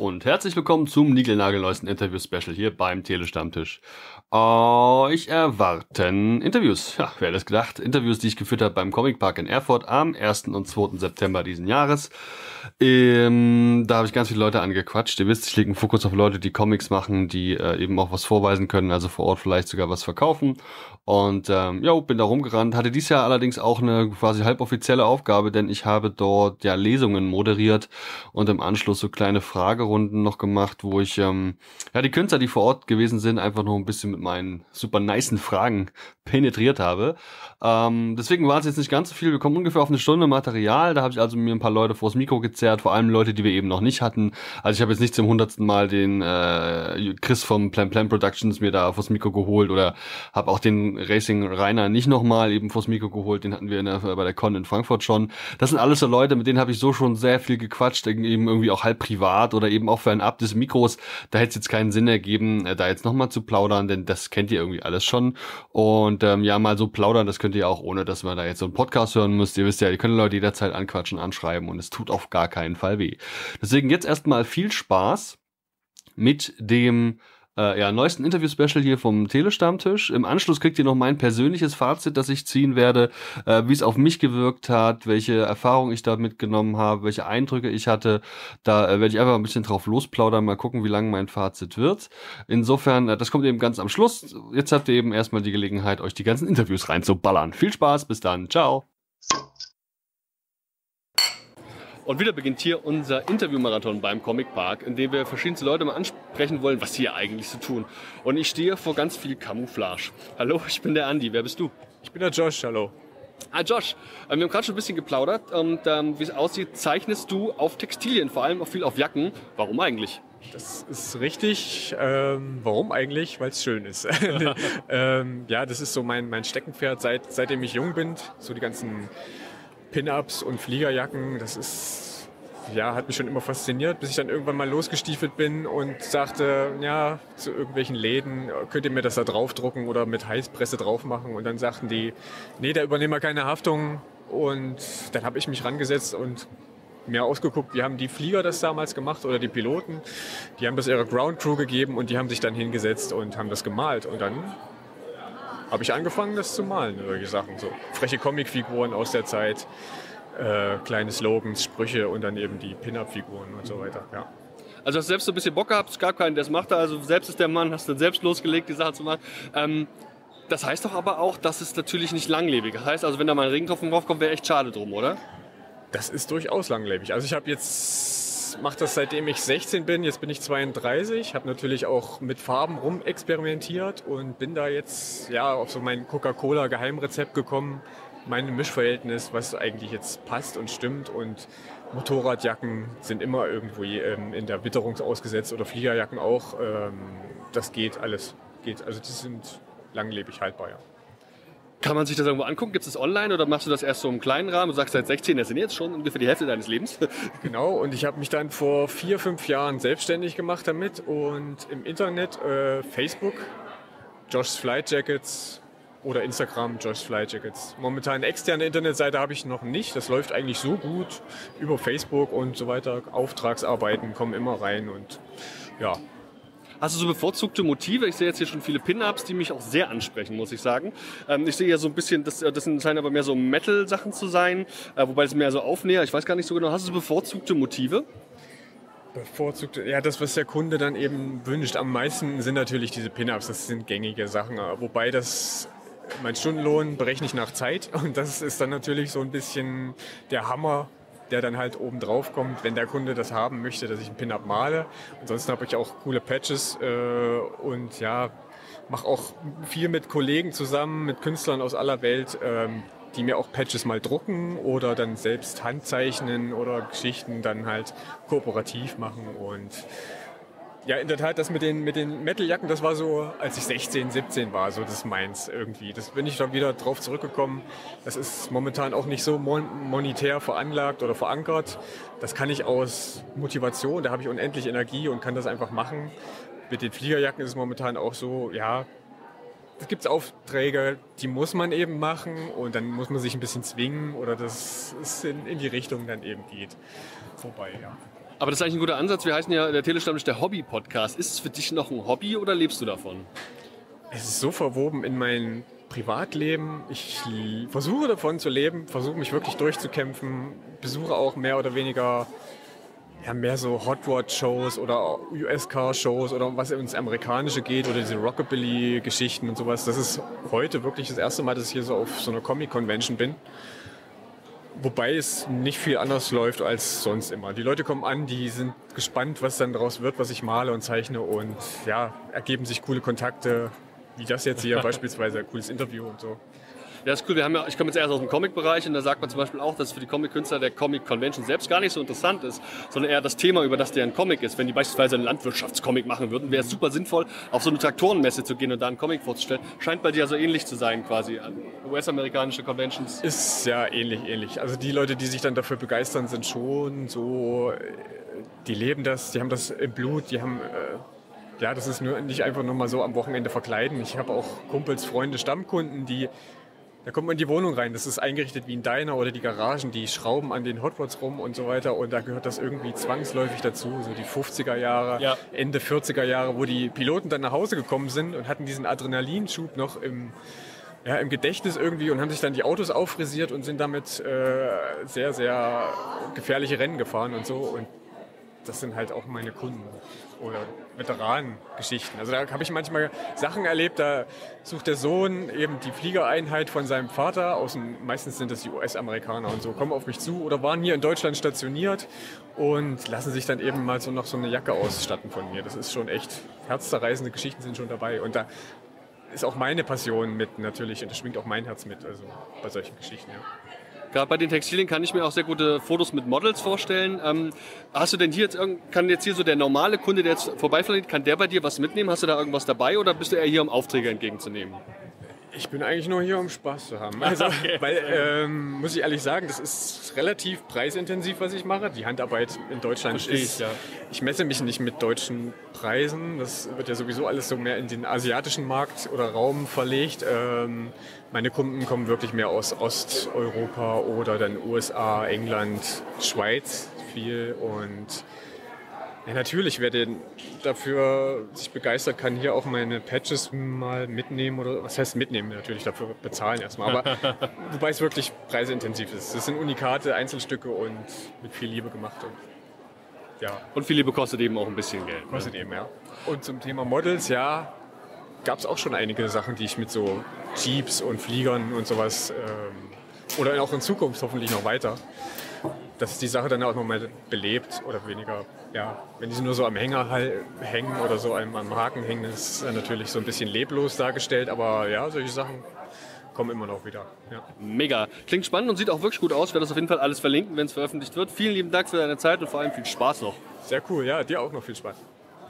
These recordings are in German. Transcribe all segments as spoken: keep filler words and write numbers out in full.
und herzlich willkommen zum niegelnagelneuesten Interview-Special hier beim Telestammtisch. Euch erwarten Interviews. Ja, wer hätte es gedacht? Interviews, die ich geführt habe beim Comic Park in Erfurt am ersten und zweiten September diesen Jahres. Ähm, da habe ich ganz viele Leute angequatscht. Ihr wisst, ich lege einen Fokus auf Leute, die Comics machen, die äh, eben auch was vorweisen können, also vor Ort vielleicht sogar was verkaufen. Und ähm, ja, bin da rumgerannt. Hatte dieses Jahr allerdings auch eine quasi halboffizielle Aufgabe, denn ich habe dort ja Lesungen moderiert und im Anschluss so kleine Fragerunden noch gemacht, wo ich ähm, ja die Künstler, die vor Ort gewesen sind, einfach noch ein bisschen mit meinen super nicen Fragen penetriert habe. Ähm, deswegen war es jetzt nicht ganz so viel. Wir kommen ungefähr auf eine Stunde Material. Da habe ich also mir ein paar Leute vors Mikro gezerrt, vor allem Leute, die wir eben noch nicht hatten. Also ich habe jetzt nicht zum hundertsten Mal den äh, Chris vom Plan Plan Productions mir da vors Mikro geholt oder habe auch den Racing Rainer nicht nochmal eben vors Mikro geholt. Den hatten wir in der, bei der Con in Frankfurt schon. Das sind alles so Leute, mit denen habe ich so schon sehr viel gequatscht, eben irgendwie auch halb privat oder eben auch für ein Ab des Mikros. Da hätte es jetzt keinen Sinn ergeben, da jetzt nochmal zu plaudern, denn das kennt ihr irgendwie alles schon. Und ähm, ja, mal so plaudern, das könnt ihr auch, ohne dass man da jetzt so einen Podcast hören müsst. Ihr wisst ja, ihr könnt Leute jederzeit anquatschen, anschreiben und es tut auf gar keinen Fall weh. Deswegen jetzt erstmal viel Spaß mit dem äh, ja, neuesten Interview-Special hier vom Telestammtisch. Im Anschluss kriegt ihr noch mein persönliches Fazit, das ich ziehen werde, äh, wie es auf mich gewirkt hat, welche Erfahrungen ich da mitgenommen habe, welche Eindrücke ich hatte. Da äh, werde ich einfach ein bisschen drauf losplaudern, mal gucken, wie lang mein Fazit wird. Insofern, äh, das kommt eben ganz am Schluss. Jetzt habt ihr eben erstmal die Gelegenheit, euch die ganzen Interviews reinzuballern. Viel Spaß, bis dann, ciao! Und wieder beginnt hier unser Interviewmarathon beim Comic Park, in dem wir verschiedenste Leute mal ansprechen wollen, was sie hier eigentlich so tun. Und ich stehe vor ganz viel Camouflage. Hallo, ich bin der Andi. Wer bist du? Ich bin der Josh, hallo. Ah, Josh. Wir haben gerade schon ein bisschen geplaudert. Und ähm, wie es aussieht, zeichnest du auf Textilien, vor allem auch viel auf Jacken. Warum eigentlich? Das ist richtig. Ähm, warum eigentlich? Weil es schön ist. ähm, ja, das ist so mein, mein Steckenpferd, seit, seitdem ich jung bin. So die ganzen Pin-Ups und Fliegerjacken, das ist, ja, hat mich schon immer fasziniert, bis ich dann irgendwann mal losgestiefelt bin und sagte, ja, zu irgendwelchen Läden, könnt ihr mir das da draufdrucken oder mit Heißpresse drauf machen? Und dann sagten die, nee, da übernehmen wir keine Haftung. Und dann habe ich mich rangesetzt und mir ausgeguckt, wie haben die Flieger das damals gemacht oder die Piloten. Die haben das ihrer Ground Crew gegeben und die haben sich dann hingesetzt und haben das gemalt. Und dann habe ich angefangen, das zu malen, solche Sachen. So freche Comicfiguren aus der Zeit, äh, kleine Slogans, Sprüche und dann eben die Pin-Up-Figuren und so weiter. Ja. Also hast du selbst so ein bisschen Bock gehabt, es gab keinen, der es machte, also selbst ist der Mann, hast du selbst losgelegt, die Sache zu machen. Ähm, das heißt doch aber auch, dass es natürlich nicht langlebig ist. Das heißt also, wenn da mal ein Regentropfen draufkommt, wäre echt schade drum, oder? Das ist durchaus langlebig. Also ich habe jetzt mache das seitdem ich sechzehn bin, jetzt bin ich zweiunddreißig, habe natürlich auch mit Farben rumexperimentiert und bin da jetzt ja auf so mein Coca-Cola-Geheimrezept gekommen, mein Mischverhältnis, was eigentlich jetzt passt und stimmt, und Motorradjacken sind immer irgendwo ähm, in der Witterung ausgesetzt oder Fliegerjacken auch, ähm, das geht alles, geht, also die sind langlebig haltbar, ja. Kann man sich das irgendwo angucken? Gibt es das online oder machst du das erst so im kleinen Rahmen? Du sagst seit sechzehn, das sind jetzt schon ungefähr die Hälfte deines Lebens. Genau, und ich habe mich dann vor vier, fünf Jahren selbstständig gemacht damit und im Internet, äh, Facebook, Josh's Flight Jackets oder Instagram, Josh's Flight Jackets. Momentan eine externe Internetseite habe ich noch nicht, das läuft eigentlich so gut über Facebook und so weiter. Auftragsarbeiten kommen immer rein und ja. Hast du so bevorzugte Motive? Ich sehe jetzt hier schon viele Pin-Ups, die mich auch sehr ansprechen, muss ich sagen. Ähm, ich sehe ja so ein bisschen, das, das scheinen aber mehr so Metal-Sachen zu sein, äh, wobei das mehr so Aufnäher, ich weiß gar nicht so genau. Hast du so bevorzugte Motive? Bevorzugte, ja, das, was der Kunde dann eben wünscht. Am meisten sind natürlich diese Pin-Ups, das sind gängige Sachen, wobei das, mein Stundenlohn berechne ich nach Zeit und das ist dann natürlich so ein bisschen der Hammer, der dann halt oben drauf kommt, wenn der Kunde das haben möchte, dass ich einen Pin-Up male. Ansonsten habe ich auch coole Patches äh, und ja, mache auch viel mit Kollegen zusammen, mit Künstlern aus aller Welt, ähm, die mir auch Patches mal drucken oder dann selbst handzeichnen oder Geschichten dann halt kooperativ machen. Und ja, in der Tat, das mit den, mit den Metaljacken, das war so, als ich sechzehn, siebzehn war, so das meins irgendwie. Das bin ich dann wieder drauf zurückgekommen. Das ist momentan auch nicht so mon- monetär veranlagt oder verankert. Das kann ich aus Motivation, da habe ich unendlich Energie und kann das einfach machen. Mit den Fliegerjacken ist es momentan auch so, ja, es gibt Aufträge, die muss man eben machen und dann muss man sich ein bisschen zwingen oder dass es in, in die Richtung dann eben geht. Vorbei, ja. Aber das ist eigentlich ein guter Ansatz. Wir heißen ja der Telestammtisch der Hobby-Podcast. Ist es für dich noch ein Hobby oder lebst du davon? Es ist so verwoben in mein Privatleben. Ich versuche davon zu leben, versuche mich wirklich durchzukämpfen, besuche auch mehr oder weniger ja, mehr so Hot Rod Shows oder U S-Car Shows oder was ins Amerikanische geht oder diese Rockabilly-Geschichten und sowas. Das ist heute wirklich das erste Mal, dass ich hier so auf so einer Comic-Convention bin. Wobei es nicht viel anders läuft als sonst immer. Die Leute kommen an, die sind gespannt, was dann daraus wird, was ich male und zeichne und ja, ergeben sich coole Kontakte, wie das jetzt hier beispielsweise, ein cooles Interview und so. Ja, das ist cool. Wir haben ja, ich komme jetzt erst aus dem Comic-Bereich und da sagt man zum Beispiel auch, dass für die Comic-Künstler der Comic-Convention selbst gar nicht so interessant ist, sondern eher das Thema, über das deren Comic ist. Wenn die beispielsweise einen Landwirtschaftscomic machen würden, wäre es super sinnvoll, auf so eine Traktorenmesse zu gehen und da einen Comic vorzustellen. Scheint bei dir so ähnlich zu sein quasi an U S-amerikanische Conventions. Ist ja ähnlich, ähnlich. Also die Leute, die sich dann dafür begeistern, sind schon so, die leben das, die haben das im Blut, die haben... Ja, das ist nur nicht einfach nur mal so am Wochenende verkleiden. Ich habe auch Kumpels, Freunde, Stammkunden, die, da kommt man in die Wohnung rein. Das ist eingerichtet wie ein Diner oder die Garagen, die schrauben an den Hot Rods rum und so weiter. Und da gehört das irgendwie zwangsläufig dazu. So die fünfziger Jahre, ja. Ende vierziger Jahre, wo die Piloten dann nach Hause gekommen sind und hatten diesen Adrenalinschub noch im, ja, im Gedächtnis irgendwie und haben sich dann die Autos auffrisiert und sind damit äh, sehr, sehr gefährliche Rennen gefahren und so. Und das sind halt auch meine Kunden oder Veteranengeschichten. Also da habe ich manchmal Sachen erlebt, da sucht der Sohn eben die Fliegereinheit von seinem Vater, aus dem, meistens sind das die U S-Amerikaner und so, kommen auf mich zu oder waren hier in Deutschland stationiert und lassen sich dann eben mal so noch so eine Jacke ausstatten von mir. Das ist schon echt, herzzerreißende Geschichten sind schon dabei und da ist auch meine Passion mit natürlich und da schwingt auch mein Herz mit, also bei solchen Geschichten, ja. Gerade bei den Textilien kann ich mir auch sehr gute Fotos mit Models vorstellen. Ähm, hast du denn hier jetzt, irgend, kann jetzt hier so der normale Kunde, der jetzt vorbeifliegt, kann der bei dir was mitnehmen? Hast du da irgendwas dabei oder bist du eher hier, um Aufträge entgegenzunehmen? Ich bin eigentlich nur hier, um Spaß zu haben. Also, okay. Weil, ähm, muss ich ehrlich sagen, das ist relativ preisintensiv, was ich mache. Die Handarbeit in Deutschland Verstehe ist... Ich, ja. Ich messe mich nicht mit deutschen Preisen. Das wird ja sowieso alles so mehr in den asiatischen Markt oder Raum verlegt. Ähm, meine Kunden kommen wirklich mehr aus Osteuropa oder dann U S A, England, Schweiz viel und... Ja, natürlich, wer den dafür sich begeistert, kann hier auch meine Patches mal mitnehmen oder was heißt mitnehmen, natürlich dafür bezahlen erstmal, aber wobei es wirklich preisintensiv ist. Das sind Unikate, Einzelstücke und mit viel Liebe gemacht. Und, ja. Und viel Liebe kostet eben auch ein bisschen Geld. Kostet ne? eben, ja. Und zum Thema Models, ja, gab es auch schon einige Sachen, die ich mit so Jeeps und Fliegern und sowas ähm, oder auch in Zukunft hoffentlich noch weiter, dass die Sache dann auch nochmal belebt oder weniger, ja, wenn die nur so am Hänger halt hängen oder so am, am Haken hängen, ist es natürlich so ein bisschen leblos dargestellt, aber ja, solche Sachen kommen immer noch wieder. Ja. Mega. Klingt spannend und sieht auch wirklich gut aus. Ich werde das auf jeden Fall alles verlinken, wenn es veröffentlicht wird. Vielen lieben Dank für deine Zeit und vor allem viel Spaß noch. Sehr cool, ja, dir auch noch viel Spaß.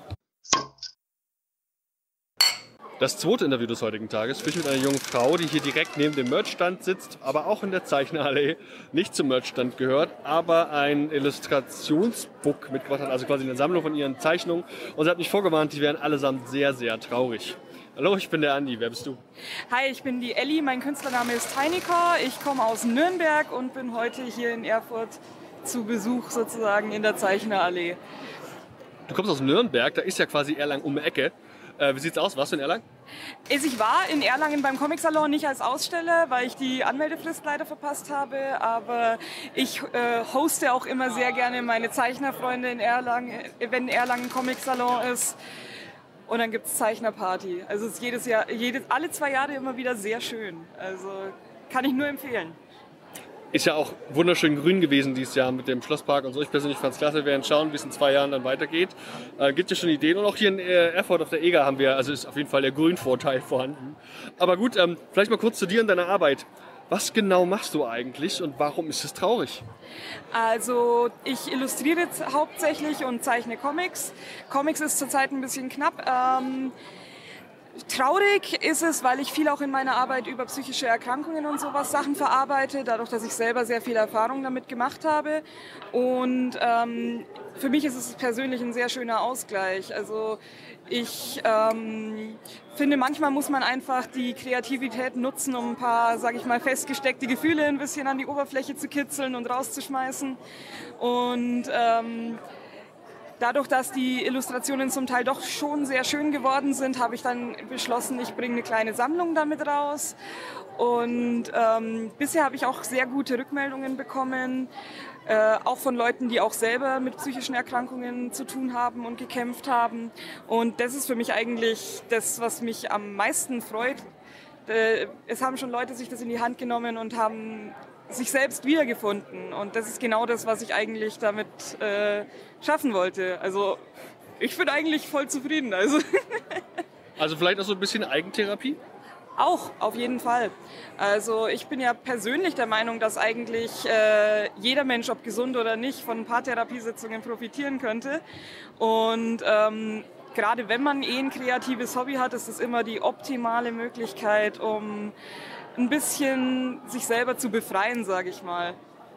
Das zweite Interview des heutigen Tages führe ich mit einer jungen Frau, die hier direkt neben dem Merchstand sitzt, aber auch in der Zeichnerallee nicht zum Merchstand gehört, aber ein Illustrationsbook mitgebracht hat, also quasi eine Sammlung von ihren Zeichnungen. Und sie hat mich vorgewarnt, die wären allesamt sehr, sehr traurig. Hallo, ich bin der Andi. Wer bist du? Hi, ich bin die Elli. Mein Künstlername ist Tinycar. Ich komme aus Nürnberg und bin heute hier in Erfurt zu Besuch sozusagen in der Zeichnerallee. Du kommst aus Nürnberg, da ist ja quasi Erlangen um die Ecke. Äh, wie sieht's aus? Warst du in Erlangen? Ich war in Erlangen beim Comic-Salon, nicht als Aussteller, weil ich die Anmeldefrist leider verpasst habe. Aber ich äh, hoste auch immer sehr gerne meine Zeichnerfreunde in Erlangen, wenn Erlangen Comic-Salon ist. Und dann gibt es Zeichnerparty. Also es ist jedes Jahr, jedes, alle zwei Jahre immer wieder sehr schön. Also kann ich nur empfehlen. Ist ja auch wunderschön grün gewesen dieses Jahr mit dem Schlosspark und so. Ich persönlich fand es klasse. Wir werden schauen, wie es in zwei Jahren dann weitergeht. Äh, gibt es schon Ideen? Und auch hier in äh, Erfurt auf der E G A haben wir, also ist auf jeden Fall der Grünvorteil vorhanden. Aber gut, ähm, vielleicht mal kurz zu dir und deiner Arbeit. Was genau machst du eigentlich und warum ist es traurig? Also ich illustriere jetzt hauptsächlich und zeichne Comics. Comics ist zurzeit ein bisschen knapp. Ähm, Traurig ist es, weil ich viel auch in meiner Arbeit über psychische Erkrankungen und sowas Sachen verarbeite, dadurch, dass ich selber sehr viel Erfahrung damit gemacht habe. Und ähm, für mich ist es persönlich ein sehr schöner Ausgleich. Also ich ähm, finde, manchmal muss man einfach die Kreativität nutzen, um ein paar, sage ich mal, festgesteckte Gefühle ein bisschen an die Oberfläche zu kitzeln und rauszuschmeißen. Und ähm, dadurch, dass die Illustrationen zum Teil doch schon sehr schön geworden sind, habe ich dann beschlossen, ich bringe eine kleine Sammlung damit raus. Und ähm, bisher habe ich auch sehr gute Rückmeldungen bekommen, äh, auch von Leuten, die auch selber mit psychischen Erkrankungen zu tun haben und gekämpft haben. Und das ist für mich eigentlich das, was mich am meisten freut. Äh, es haben schon Leute sich das in die Hand genommen und haben sich selbst wiedergefunden. Und das ist genau das, was ich eigentlich damit äh, schaffen wollte. Also ich bin eigentlich voll zufrieden. Also, also vielleicht auch so ein bisschen Eigentherapie? Auch, auf jeden Fall. Also ich bin ja persönlich der Meinung, dass eigentlich äh, jeder Mensch, ob gesund oder nicht, von ein paar Therapiesitzungen profitieren könnte. Und ähm, gerade wenn man eh ein kreatives Hobby hat, ist es immer die optimale Möglichkeit, um ein bisschen sich selber zu befreien, sage ich mal.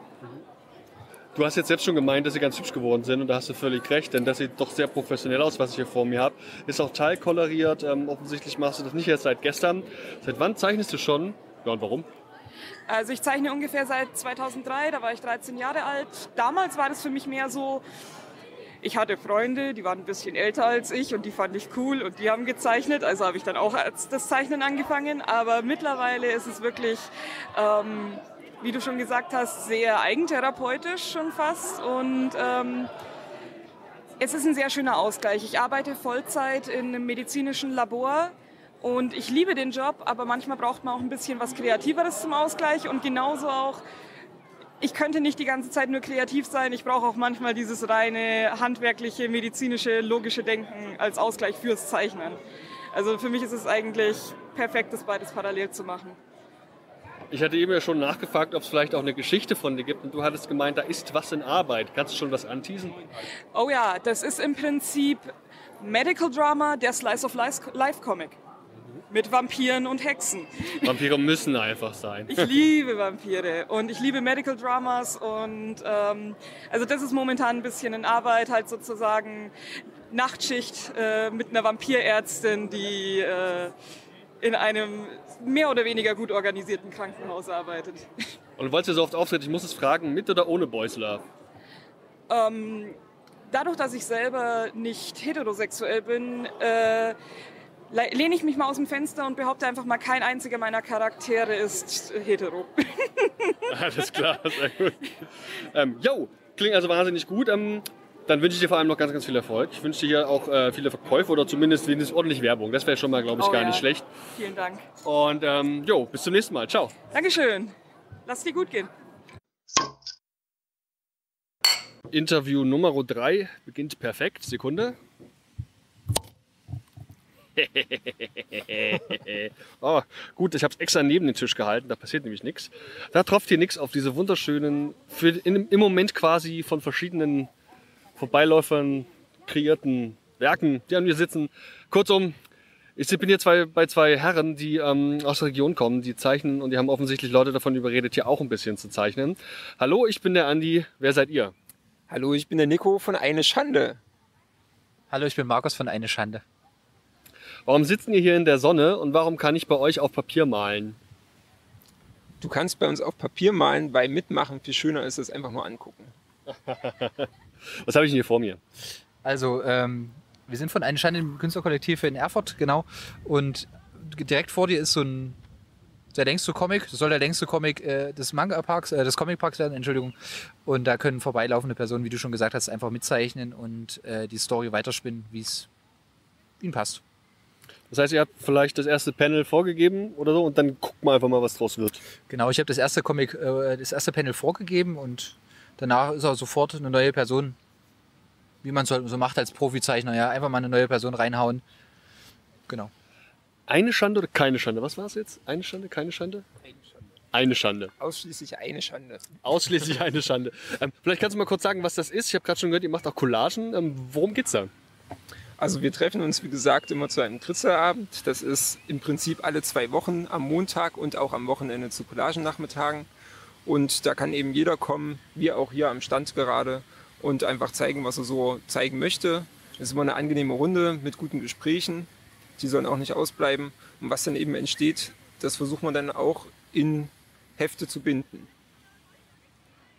Du hast jetzt selbst schon gemeint, dass sie ganz hübsch geworden sind und da hast du völlig recht, denn das sieht doch sehr professionell aus, was ich hier vor mir habe. Ist auch teilkoloriert, ähm, offensichtlich machst du das nicht erst seit gestern. Seit wann zeichnest du schon? Ja, und warum? Also ich zeichne ungefähr seit zweitausenddrei, da war ich dreizehn Jahre alt. Damals war das für mich mehr so, ich hatte Freunde, die waren ein bisschen älter als ich und die fand ich cool und die haben gezeichnet. Also habe ich dann auch als das Zeichnen angefangen. Aber mittlerweile ist es wirklich, ähm, wie du schon gesagt hast, sehr eigentherapeutisch schon fast. Und ähm, es ist ein sehr schöner Ausgleich. Ich arbeite Vollzeit in einem medizinischen Labor. Und ich liebe den Job, aber manchmal braucht man auch ein bisschen was Kreativeres zum Ausgleich. Und genauso auch, ich könnte nicht die ganze Zeit nur kreativ sein. Ich brauche auch manchmal dieses reine, handwerkliche, medizinische, logische Denken als Ausgleich fürs Zeichnen. Also für mich ist es eigentlich perfekt, das beides parallel zu machen. Ich hatte eben ja schon nachgefragt, ob es vielleicht auch eine Geschichte von dir gibt. Und du hattest gemeint, da ist was in Arbeit. Kannst du schon was anteasen? Oh ja, das ist im Prinzip Medical Drama, der Slice of Life Comic. Mit Vampiren und Hexen. Vampire müssen einfach sein. Ich liebe Vampire und ich liebe Medical Dramas und ähm, also das ist momentan ein bisschen in Arbeit, halt sozusagen Nachtschicht äh, mit einer Vampirärztin, die äh, in einem mehr oder weniger gut organisierten Krankenhaus arbeitet. Und du wolltest ja so oft auftreten, ich muss es fragen, mit oder ohne Boys Love? Ähm, dadurch, dass ich selber nicht heterosexuell bin, äh, lehne ich mich mal aus dem Fenster und behaupte einfach mal, kein einziger meiner Charaktere ist hetero. Alles klar, sehr gut. Ähm, jo, klingt also wahnsinnig gut. Ähm, dann wünsche ich dir vor allem noch ganz, ganz viel Erfolg. Ich wünsche dir hier auch äh, viele Verkäufe oder zumindest wenigstens ordentlich Werbung. Das wäre schon mal, glaube ich, oh, gar ja. nicht schlecht. Vielen Dank. Und ähm, jo, bis zum nächsten Mal. Ciao. Dankeschön. Lass dir gut gehen. Interview Nummer drei beginnt perfekt. Sekunde. Oh, gut, ich habe es extra neben den Tisch gehalten, da passiert nämlich nichts. Da tropft hier nichts auf diese wunderschönen, für in, im Moment quasi von verschiedenen Vorbeiläufern kreierten Werken, die an mir sitzen. Kurzum, ich bin hier zwei, bei zwei Herren, die ähm, aus der Region kommen, die zeichnen und die haben offensichtlich Leute davon überredet, hier auch ein bisschen zu zeichnen. Hallo, ich bin der Andi, wer seid ihr? Hallo, ich bin der Nico von Eine Schande. Hallo, ich bin Markus von Eine Schande. Warum sitzen ihr hier in der Sonne und warum kann ich bei euch auf Papier malen? Du kannst bei uns auf Papier malen, weil mitmachen viel schöner ist, es einfach nur angucken. Was habe ich denn hier vor mir? Also, ähm, wir sind von Eine Schande im Künstlerkollektiv in Erfurt, genau. Und direkt vor dir ist so ein, der längste Comic, das soll der längste Comic äh, des Manga-Parks, äh, des Comic-Parks werden, Entschuldigung. Und da können vorbeilaufende Personen, wie du schon gesagt hast, einfach mitzeichnen und äh, die Story weiterspinnen, wie es ihnen passt. Das heißt, ihr habt vielleicht das erste Panel vorgegeben oder so und dann guckt mal einfach mal, was draus wird. Genau, ich habe das erste Comic, äh, das erste Panel vorgegeben und danach ist auch sofort eine neue Person, wie man es so macht als Profizeichner, ja, einfach mal eine neue Person reinhauen. Genau. Eine Schande oder keine Schande? Was war es jetzt? Eine Schande, keine Schande? Eine Schande. Eine Schande. Ausschließlich eine Schande. Ausschließlich eine Schande. Ähm, vielleicht kannst du mal kurz sagen, was das ist. Ich habe gerade schon gehört, ihr macht auch Collagen. Ähm, worum geht's da? Also wir treffen uns, wie gesagt, immer zu einem Kritzelabend. Das ist im Prinzip alle zwei Wochen am Montag und auch am Wochenende zu Collagennachmittagen. Und da kann eben jeder kommen, wie auch hier am Stand gerade, und einfach zeigen, was er so zeigen möchte. Das ist immer eine angenehme Runde mit guten Gesprächen. Die sollen auch nicht ausbleiben. Und was dann eben entsteht, das versucht man dann auch in Hefte zu binden.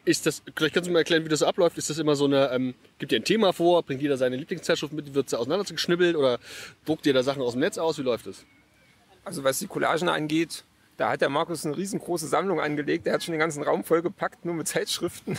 Ist das, vielleicht kannst du mir erklären, wie das so abläuft. Ist das immer so eine, ähm, gibt ihr ein Thema vor, bringt jeder seine Lieblingszeitschrift mit, wird sie auseinandergeschnibbelt oder druckt ihr da Sachen aus dem Netz aus? Wie läuft das? Also was die Collagen angeht, da hat der Markus eine riesengroße Sammlung angelegt. Der hat schon den ganzen Raum vollgepackt, nur mit Zeitschriften.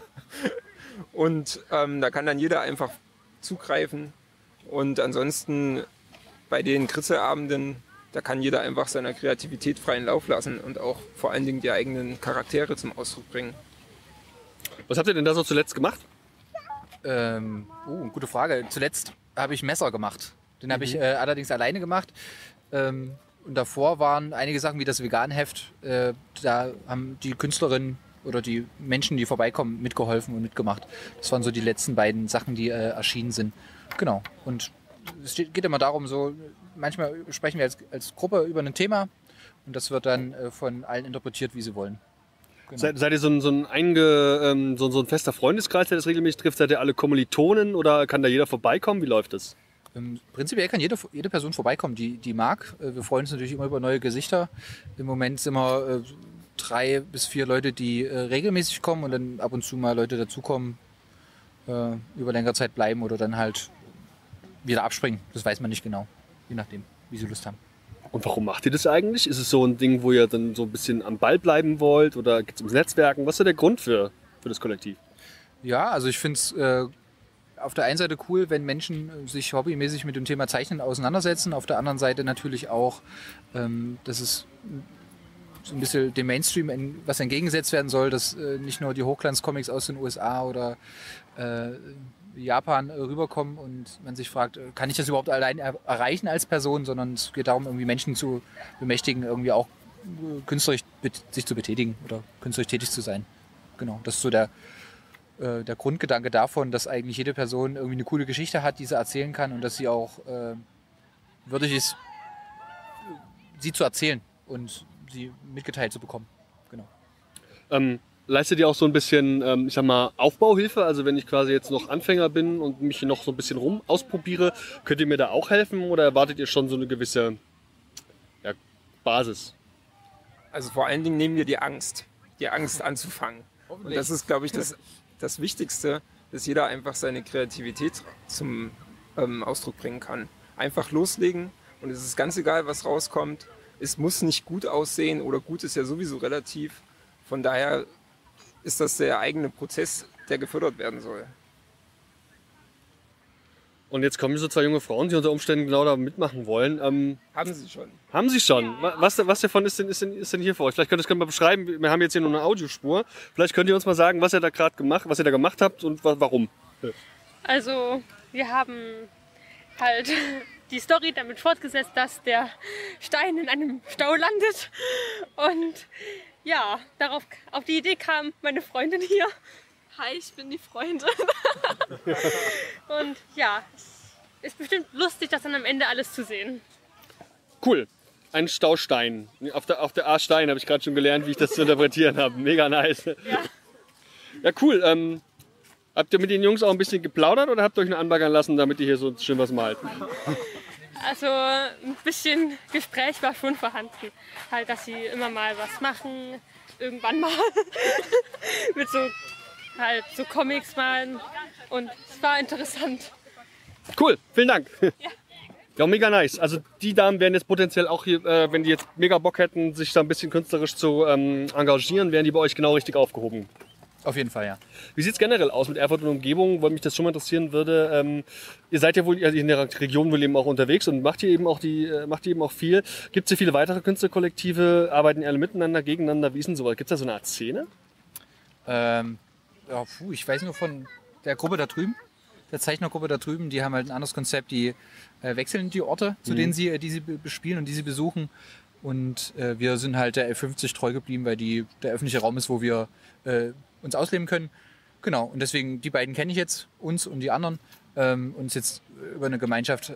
Und ähm, da kann dann jeder einfach zugreifen. Und ansonsten bei den Kritzelabenden, da kann jeder einfach seiner Kreativität freien Lauf lassen und auch vor allen Dingen die eigenen Charaktere zum Ausdruck bringen. Was habt ihr denn da so zuletzt gemacht? Ähm, oh, gute Frage. Zuletzt habe ich Messer gemacht. Den habe ich äh, allerdings alleine gemacht. Ähm, und davor waren einige Sachen wie das Vegan-Heft. Äh, da haben die Künstlerinnen oder die Menschen, die vorbeikommen, mitgeholfen und mitgemacht. Das waren so die letzten beiden Sachen, die äh, erschienen sind. Genau. Und es geht immer darum, so manchmal sprechen wir als, als Gruppe über ein Thema und das wird dann äh, von allen interpretiert, wie sie wollen. Genau. Seid, seid ihr so ein, so, ein einge, ähm, so, so ein fester Freundeskreis, der das regelmäßig trifft? Seid ihr alle Kommilitonen oder kann da jeder vorbeikommen? Wie läuft das? Ähm, prinzipiell kann jede, jede Person vorbeikommen, die, die mag. Äh, wir freuen uns natürlich immer über neue Gesichter. Im Moment sind wir äh, drei bis vier Leute, die äh, regelmäßig kommen und dann ab und zu mal Leute dazukommen, äh, über längere Zeit bleiben oder dann halt wieder abspringen. Das weiß man nicht genau, je nachdem, wie sie Lust haben. Und warum macht ihr das eigentlich? Ist es so ein Ding, wo ihr dann so ein bisschen am Ball bleiben wollt oder geht es ums Netzwerken? Was ist der Grund für, für das Kollektiv? Ja, also ich finde es äh, auf der einen Seite cool, wenn Menschen sich hobbymäßig mit dem Thema Zeichnen auseinandersetzen. Auf der anderen Seite natürlich auch, ähm, dass es so ein bisschen dem Mainstream en- was entgegengesetzt werden soll, dass äh, nicht nur die Hochglanzcomics aus den U S A oder äh, Japan äh, rüberkommen und man sich fragt, äh, kann ich das überhaupt allein er- erreichen als Person, sondern es geht darum, irgendwie Menschen zu bemächtigen, irgendwie auch äh, künstlerisch bet- sich zu betätigen oder künstlerisch tätig zu sein. Genau, das ist so der, äh, der Grundgedanke davon, dass eigentlich jede Person irgendwie eine coole Geschichte hat, die sie erzählen kann und dass sie auch äh, würdig ist, sie zu erzählen und sie mitgeteilt zu bekommen. Genau. Ähm, leistet ihr auch so ein bisschen, ähm, ich sag mal, Aufbauhilfe? Also wenn ich quasi jetzt noch Anfänger bin und mich noch so ein bisschen rum ausprobiere, könnt ihr mir da auch helfen oder erwartet ihr schon so eine gewisse ja, Basis? Also vor allen Dingen nehmen wir die Angst, die Angst anzufangen. Und das ist, glaube ich, das, das Wichtigste, dass jeder einfach seine Kreativität zum ähm, Ausdruck bringen kann. Einfach loslegen und es ist ganz egal, was rauskommt. Es muss nicht gut aussehen oder gut ist ja sowieso relativ. Von daher ist das der eigene Prozess, der gefördert werden soll. Und jetzt kommen so zwei junge Frauen, die unter Umständen genau da mitmachen wollen. Ähm, Haben Sie schon. haben sie schon? Was, was davon ist denn, ist, denn, ist denn hier für euch? Vielleicht könnt ihr das mal beschreiben. Wir haben jetzt hier nur eine Audiospur. Vielleicht könnt ihr uns mal sagen, was ihr da gerade gemacht, was ihr da gemacht habt und wa- warum. Also wir haben halt die Story damit fortgesetzt, dass der Stein in einem Stau landet. Und ja, darauf auf die Idee kam meine Freundin hier. Hi, ich bin die Freundin. Und ja, es ist bestimmt lustig, das dann am Ende alles zu sehen. Cool. Ein Staustein. Auf der, auf der A-Stein habe ich gerade schon gelernt, wie ich das zu interpretieren habe. Mega nice. Ja. Ja, cool. Ähm, habt ihr mit den Jungs auch ein bisschen geplaudert oder habt ihr euch nur anbaggern lassen, damit ihr hier so schön was malt? Also ein bisschen Gespräch war schon vorhanden. Halt, dass sie immer mal was machen, irgendwann mal. Mit so halt so Comics malen. Und es war interessant. Cool, vielen Dank. Ja, mega nice. Also die Damen wären jetzt potenziell auch hier, äh, wenn die jetzt mega Bock hätten, sich da ein bisschen künstlerisch zu ähm, engagieren, wären die bei euch genau richtig aufgehoben. Auf jeden Fall, ja. Wie sieht es generell aus mit Erfurt und Umgebung, weil mich das schon mal interessieren würde. Ähm, ihr seid ja wohl in der Region wohl eben auch unterwegs und macht hier eben auch, die, äh, macht hier eben auch viel. Gibt es hier viele weitere Künstlerkollektive? Arbeiten die alle miteinander, gegeneinander? Wie ist denn sowas? Gibt es da so eine Art Szene? Ähm, ja, puh, ich weiß nur von der Gruppe da drüben, der Zeichnergruppe da drüben, die haben halt ein anderes Konzept, die äh, wechseln die Orte, zu Mhm. denen sie, äh, die sie be- bespielen und die sie besuchen. Und äh, wir sind halt der F fünfzig treu geblieben, weil die der öffentliche Raum ist, wo wir äh, uns ausleben können. Genau, und deswegen, die beiden kenne ich jetzt, uns und die anderen. Ähm, uns jetzt über eine Gemeinschaft,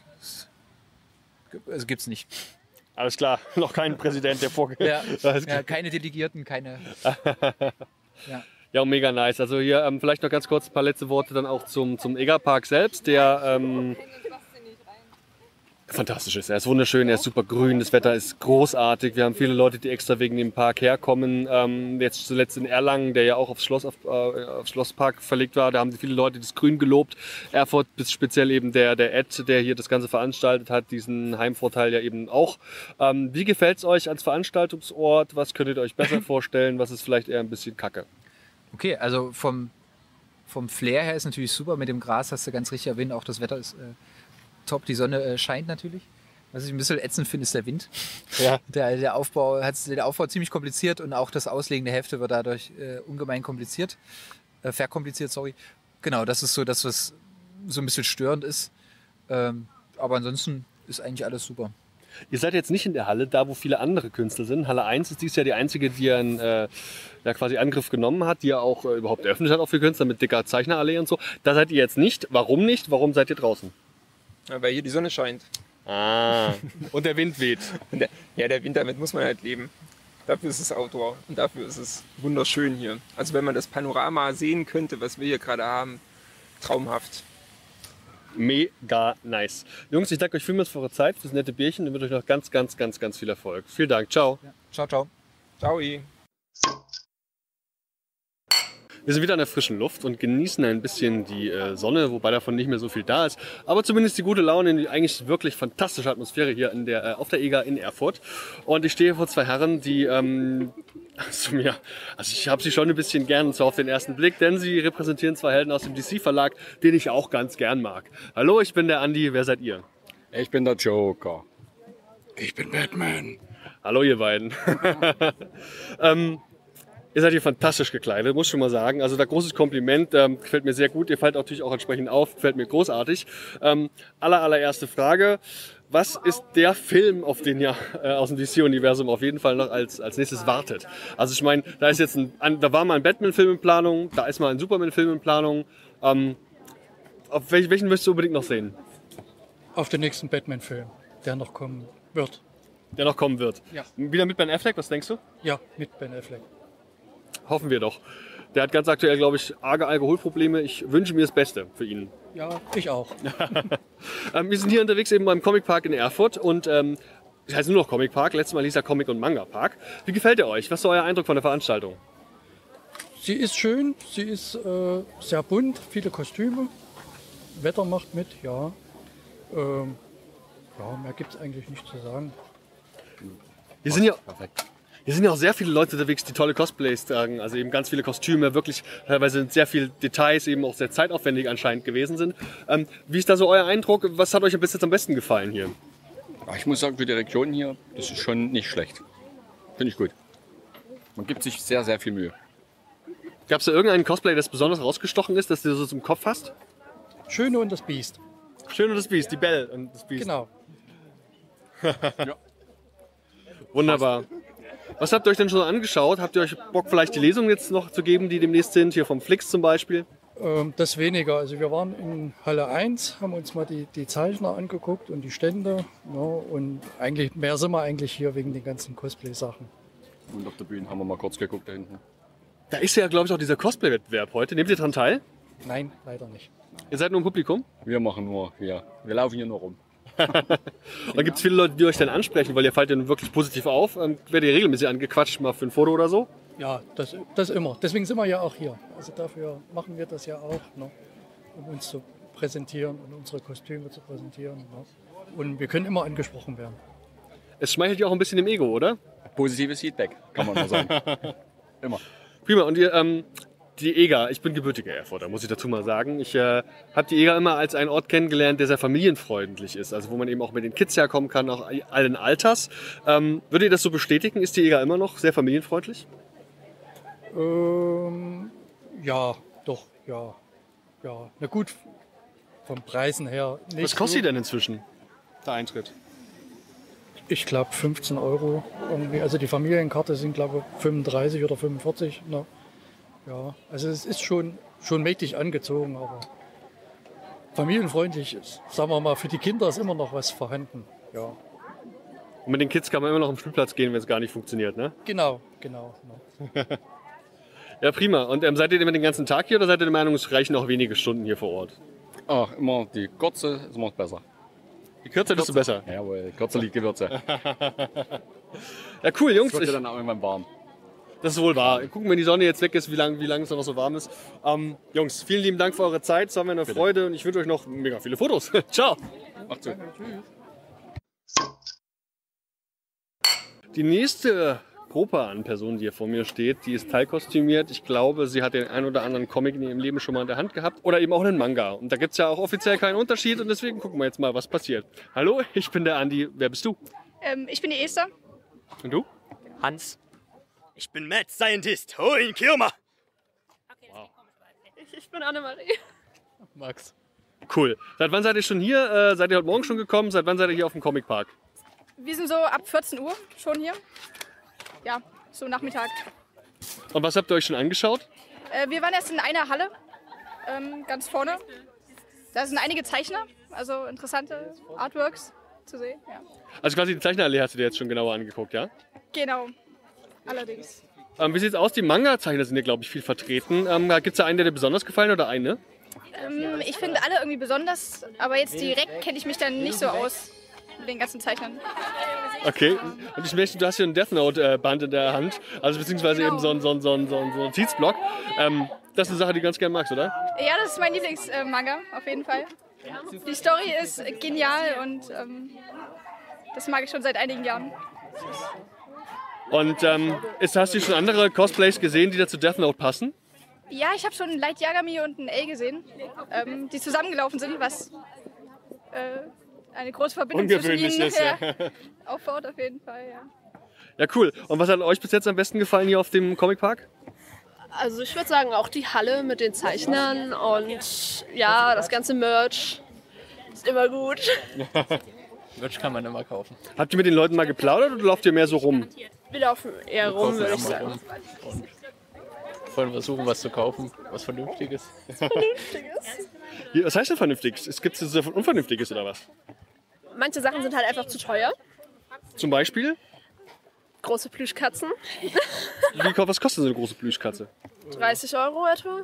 äh, also gibt's nicht. Alles klar, noch kein Präsident, der vorgeht. Ja, Alles ja, klar. keine Delegierten, keine... Ja. Ja, mega nice. Also hier ähm, vielleicht noch ganz kurz ein paar letzte Worte dann auch zum, zum Egerpark selbst. Der ähm, fantastisch ist. Er ist wunderschön, er ist super grün, das Wetter ist großartig. Wir haben viele Leute, die extra wegen dem Park herkommen. Ähm, jetzt zuletzt in Erlangen, der ja auch aufs, Schloss, auf, äh, aufs Schlosspark verlegt war, da haben viele Leute das Grün gelobt. Erfurt, speziell eben der, der Ed, der hier das Ganze veranstaltet hat, diesen Heimvorteil ja eben auch. Ähm, wie gefällt es euch als Veranstaltungsort? Was könntet ihr euch besser vorstellen? Was ist vielleicht eher ein bisschen kacke? Okay, also vom, vom Flair her ist natürlich super. Mit dem Gras hast du ganz richtig erwähnt, auch das Wetter ist äh, top, die Sonne äh, scheint natürlich. Was ich ein bisschen ätzend finde, ist der Wind. Ja. Der, der, Aufbau, hat, der Aufbau ziemlich kompliziert und auch das Auslegen der Hefte wird dadurch äh, ungemein kompliziert. Äh, verkompliziert, sorry. Genau, das ist so das, was so ein bisschen störend ist. Ähm, aber ansonsten ist eigentlich alles super. Ihr seid jetzt nicht in der Halle, da wo viele andere Künstler sind. Halle eins ist dieses Jahr die einzige, die einen äh, ja, quasi Angriff genommen hat, die ja auch äh, überhaupt eröffnet hat auch für Künstler mit dicker Zeichnerallee und so. Da seid ihr jetzt nicht. Warum nicht? Warum seid ihr draußen? Ja, weil hier die Sonne scheint. Ah, und der Wind weht. Und der, ja, der Wind, damit muss man halt leben. Dafür ist es Outdoor und dafür ist es wunderschön hier. Also wenn man das Panorama sehen könnte, was wir hier gerade haben, traumhaft. Mega nice. Jungs, ich danke euch vielmals für eure Zeit, für das nette Bierchen und wünsche euch noch ganz, ganz, ganz, ganz viel Erfolg. Vielen Dank. Ciao. Ja. Ciao, ciao. Ciao. Wir sind wieder in der frischen Luft und genießen ein bisschen die äh, Sonne, wobei davon nicht mehr so viel da ist. Aber zumindest die gute Laune, die eigentlich wirklich fantastische Atmosphäre hier in der, äh, auf der EGA in Erfurt. Und ich stehe vor zwei Herren, die ähm, also, mir, also ich habe sie schon ein bisschen gern, und zwar auf den ersten Blick, denn sie repräsentieren zwei Helden aus dem D C-Verlag, den ich auch ganz gern mag. Hallo, ich bin der Andi, wer seid ihr? Ich bin der Joker. Ich bin Batman. Hallo ihr beiden. ähm, Ihr seid hier fantastisch gekleidet, muss ich schon mal sagen. Also da großes Kompliment, ähm, gefällt mir sehr gut. Ihr fällt natürlich auch entsprechend auf, gefällt mir großartig. Ähm, aller, allererste Frage. Was ist der Film, auf den ihr äh, aus dem D C-Universum auf jeden Fall noch als, als nächstes wartet? Also ich meine, da ist jetzt ein, ein, da war mal ein Batman-Film in Planung, da ist mal ein Superman-Film in Planung. Ähm, auf welchen, welchen möchtest du unbedingt noch sehen? Auf den nächsten Batman-Film, der noch kommen wird. Der noch kommen wird. Ja. Wieder mit Ben Affleck, was denkst du? Ja, mit Ben Affleck. Hoffen wir doch. Der hat ganz aktuell, glaube ich, arge Alkoholprobleme. Ich wünsche mir das Beste für ihn. Ja, ich auch. ähm, wir sind hier unterwegs eben beim Comic Park in Erfurt und ähm, das heißt nur noch Comic Park. Letztes Mal hieß er Comic und Manga Park. Wie gefällt er euch? Was ist euer Eindruck von der Veranstaltung? Sie ist schön, sie ist äh, sehr bunt, viele Kostüme. Wetter macht mit, ja. Ähm, ja, mehr gibt es eigentlich nicht zu sagen. Hier sind ja, hier sind ja auch sehr viele Leute unterwegs, die tolle Cosplays tragen. Also eben ganz viele Kostüme, wirklich teilweise sehr viele Details, eben auch sehr zeitaufwendig anscheinend gewesen sind. Ähm, wie ist da so euer Eindruck? Was hat euch bis jetzt am besten gefallen hier? Ja, ich muss sagen, für die Region hier, das ist schon nicht schlecht. Finde ich gut. Man gibt sich sehr, sehr viel Mühe. Gab es da irgendeinen Cosplay, das besonders rausgestochen ist, das du so zum Kopf hast? Schöne und das Biest. Schön und das Biest, die Belle und das Biest. Genau. Ja. Wunderbar. Was habt ihr euch denn schon angeschaut? Habt ihr euch Bock, vielleicht die Lesungen jetzt noch zu geben, die demnächst sind? Hier vom Flix zum Beispiel. Ähm, das weniger. Also wir waren in Halle eins, haben uns mal die, die Zeichner angeguckt und die Stände. Ja, und eigentlich mehr sind wir eigentlich hier wegen den ganzen Cosplay-Sachen. Und auf der Bühne haben wir mal kurz geguckt da hinten. Da ist ja, glaube ich, auch dieser Cosplay-Wettbewerb heute. Nehmt ihr daran teil? Nein, leider nicht. Ihr seid nur im Publikum? Wir machen nur, ja, wir laufen hier nur rum. Und gibt es viele Leute, die euch dann ansprechen, weil ihr fallt dann wirklich positiv auf? Ähm, werdet ihr regelmäßig angequatscht, mal für ein Foto oder so? Ja, das, das immer. Deswegen sind wir ja auch hier. Also dafür machen wir das ja auch, ne? Um uns zu präsentieren und unsere Kostüme zu präsentieren. Ne? Und wir können immer angesprochen werden. Es schmeichelt ja auch ein bisschen dem Ego, oder? Positives Feedback, kann man mal sagen. Immer. Prima. Und ihr, ähm, die EGA, ich bin gebürtiger Erfurter, muss ich dazu mal sagen. Ich äh, habe die EGA immer als einen Ort kennengelernt, der sehr familienfreundlich ist. Also wo man eben auch mit den Kids herkommen kann, auch allen Alters. Ähm, würdet ihr das so bestätigen? Ist die EGA immer noch sehr familienfreundlich? Ähm, ja, doch, ja. Ja, na gut, vom Preisen her nicht. Was kostet so. die denn inzwischen, der Eintritt? Ich glaube fünfzehn Euro irgendwie. Also die Familienkarte sind glaube ich fünfunddreißig oder fünfundvierzig. Ne? Ja, also es ist schon, schon mächtig angezogen, aber familienfreundlich ist, sagen wir mal, für die Kinder ist immer noch was vorhanden. Ja. Und mit den Kids kann man immer noch am Spielplatz gehen, wenn es gar nicht funktioniert, ne? Genau, genau. Ne? Ja, prima. Und ähm, seid ihr denn den ganzen Tag hier oder seid ihr der Meinung, es reichen auch wenige Stunden hier vor Ort? Ach, immer die kurze ist immer besser. Je kürzer, desto besser. Jawohl, kürzer liegt Gewürze. Ja, cool, Jungs. Das wird Ich, ja dann auch irgendwann warm. das ist wohl wahr. Gucken, wenn die Sonne jetzt weg ist, wie lange wie lang es noch so warm ist. Ähm, Jungs, vielen lieben Dank für eure Zeit. Es war mir eine Freude und ich wünsche euch noch mega viele Fotos. Ciao. Macht's gut. Die nächste Gruppe an Personen, die hier vor mir steht, die ist teilkostümiert. Ich glaube, sie hat den ein oder anderen Comic in ihrem Leben schon mal in der Hand gehabt. Oder eben auch einen Manga. Und da gibt es ja auch offiziell keinen Unterschied. Und deswegen gucken wir jetzt mal, was passiert. Hallo, ich bin der Andi. Wer bist du? Ähm, ich bin die Esther. Und du? Hans. Ich bin Mad Scientist. Hoin Kirma. Ich, ich bin Annemarie. Max. Cool. Seit wann seid ihr schon hier? Äh, seid ihr heute Morgen schon gekommen? Seit wann seid ihr hier auf dem Comic Park? Wir sind so ab vierzehn Uhr schon hier. Ja, so Nachmittag. Und was habt ihr euch schon angeschaut? Äh, wir waren erst in einer Halle, ähm, ganz vorne. Da sind einige Zeichner, also interessante Artworks zu sehen. Ja. Also quasi die Zeichnerallee hast du dir jetzt schon genauer angeguckt, ja? Genau, allerdings. Ähm, wie sieht's aus? Die Manga-Zeichner sind hier, glaube ich, viel vertreten. Ähm, Gibt es da einen, der dir besonders gefallen oder eine? Ähm, ich finde alle irgendwie besonders, aber jetzt direkt kenne ich mich dann nicht so aus mit den ganzen Zeichnern. Okay. Und ich möchte, du hast hier ein Death Note-Band in der Hand. Also beziehungsweise Genau. eben so ein, so ein, so ein, so ein, so ein Notizblock. Ähm, das ist eine Sache, die du ganz gerne magst, oder? Ja, das ist mein Lieblingsmanga, auf jeden Fall. Die Story ist genial und ähm, das mag ich schon seit einigen Jahren. Und ähm, ist, hast du schon andere Cosplays gesehen, die da zu Death Note passen? Ja, ich habe schon einen Light Yagami und einen L gesehen, ähm, die zusammengelaufen sind, was äh, eine große Verbindung zwischen Ungewöhnlich ihnen ist, ja. ja, aufbaut, auf jeden Fall. Ja. Ja, cool. Und was hat euch bis jetzt am besten gefallen hier auf dem Comic Park? Also ich würde sagen auch die Halle mit den Zeichnern und ja, das ganze Merch ist immer gut. Merch kann man immer kaufen. Habt ihr mit den Leuten mal geplaudert oder lauft ihr mehr so rum? Wir laufen eher rum, würde ich sagen. Wollen versuchen, was zu kaufen, was Vernünftiges. Wie- Was heißt denn vernünftig? Es gibt so Unvernünftiges oder was? Manche Sachen sind halt einfach zu teuer. Zum Beispiel? Große Plüschkatzen, Wie, was kostet so eine große Plüschkatze? dreißig Euro etwa.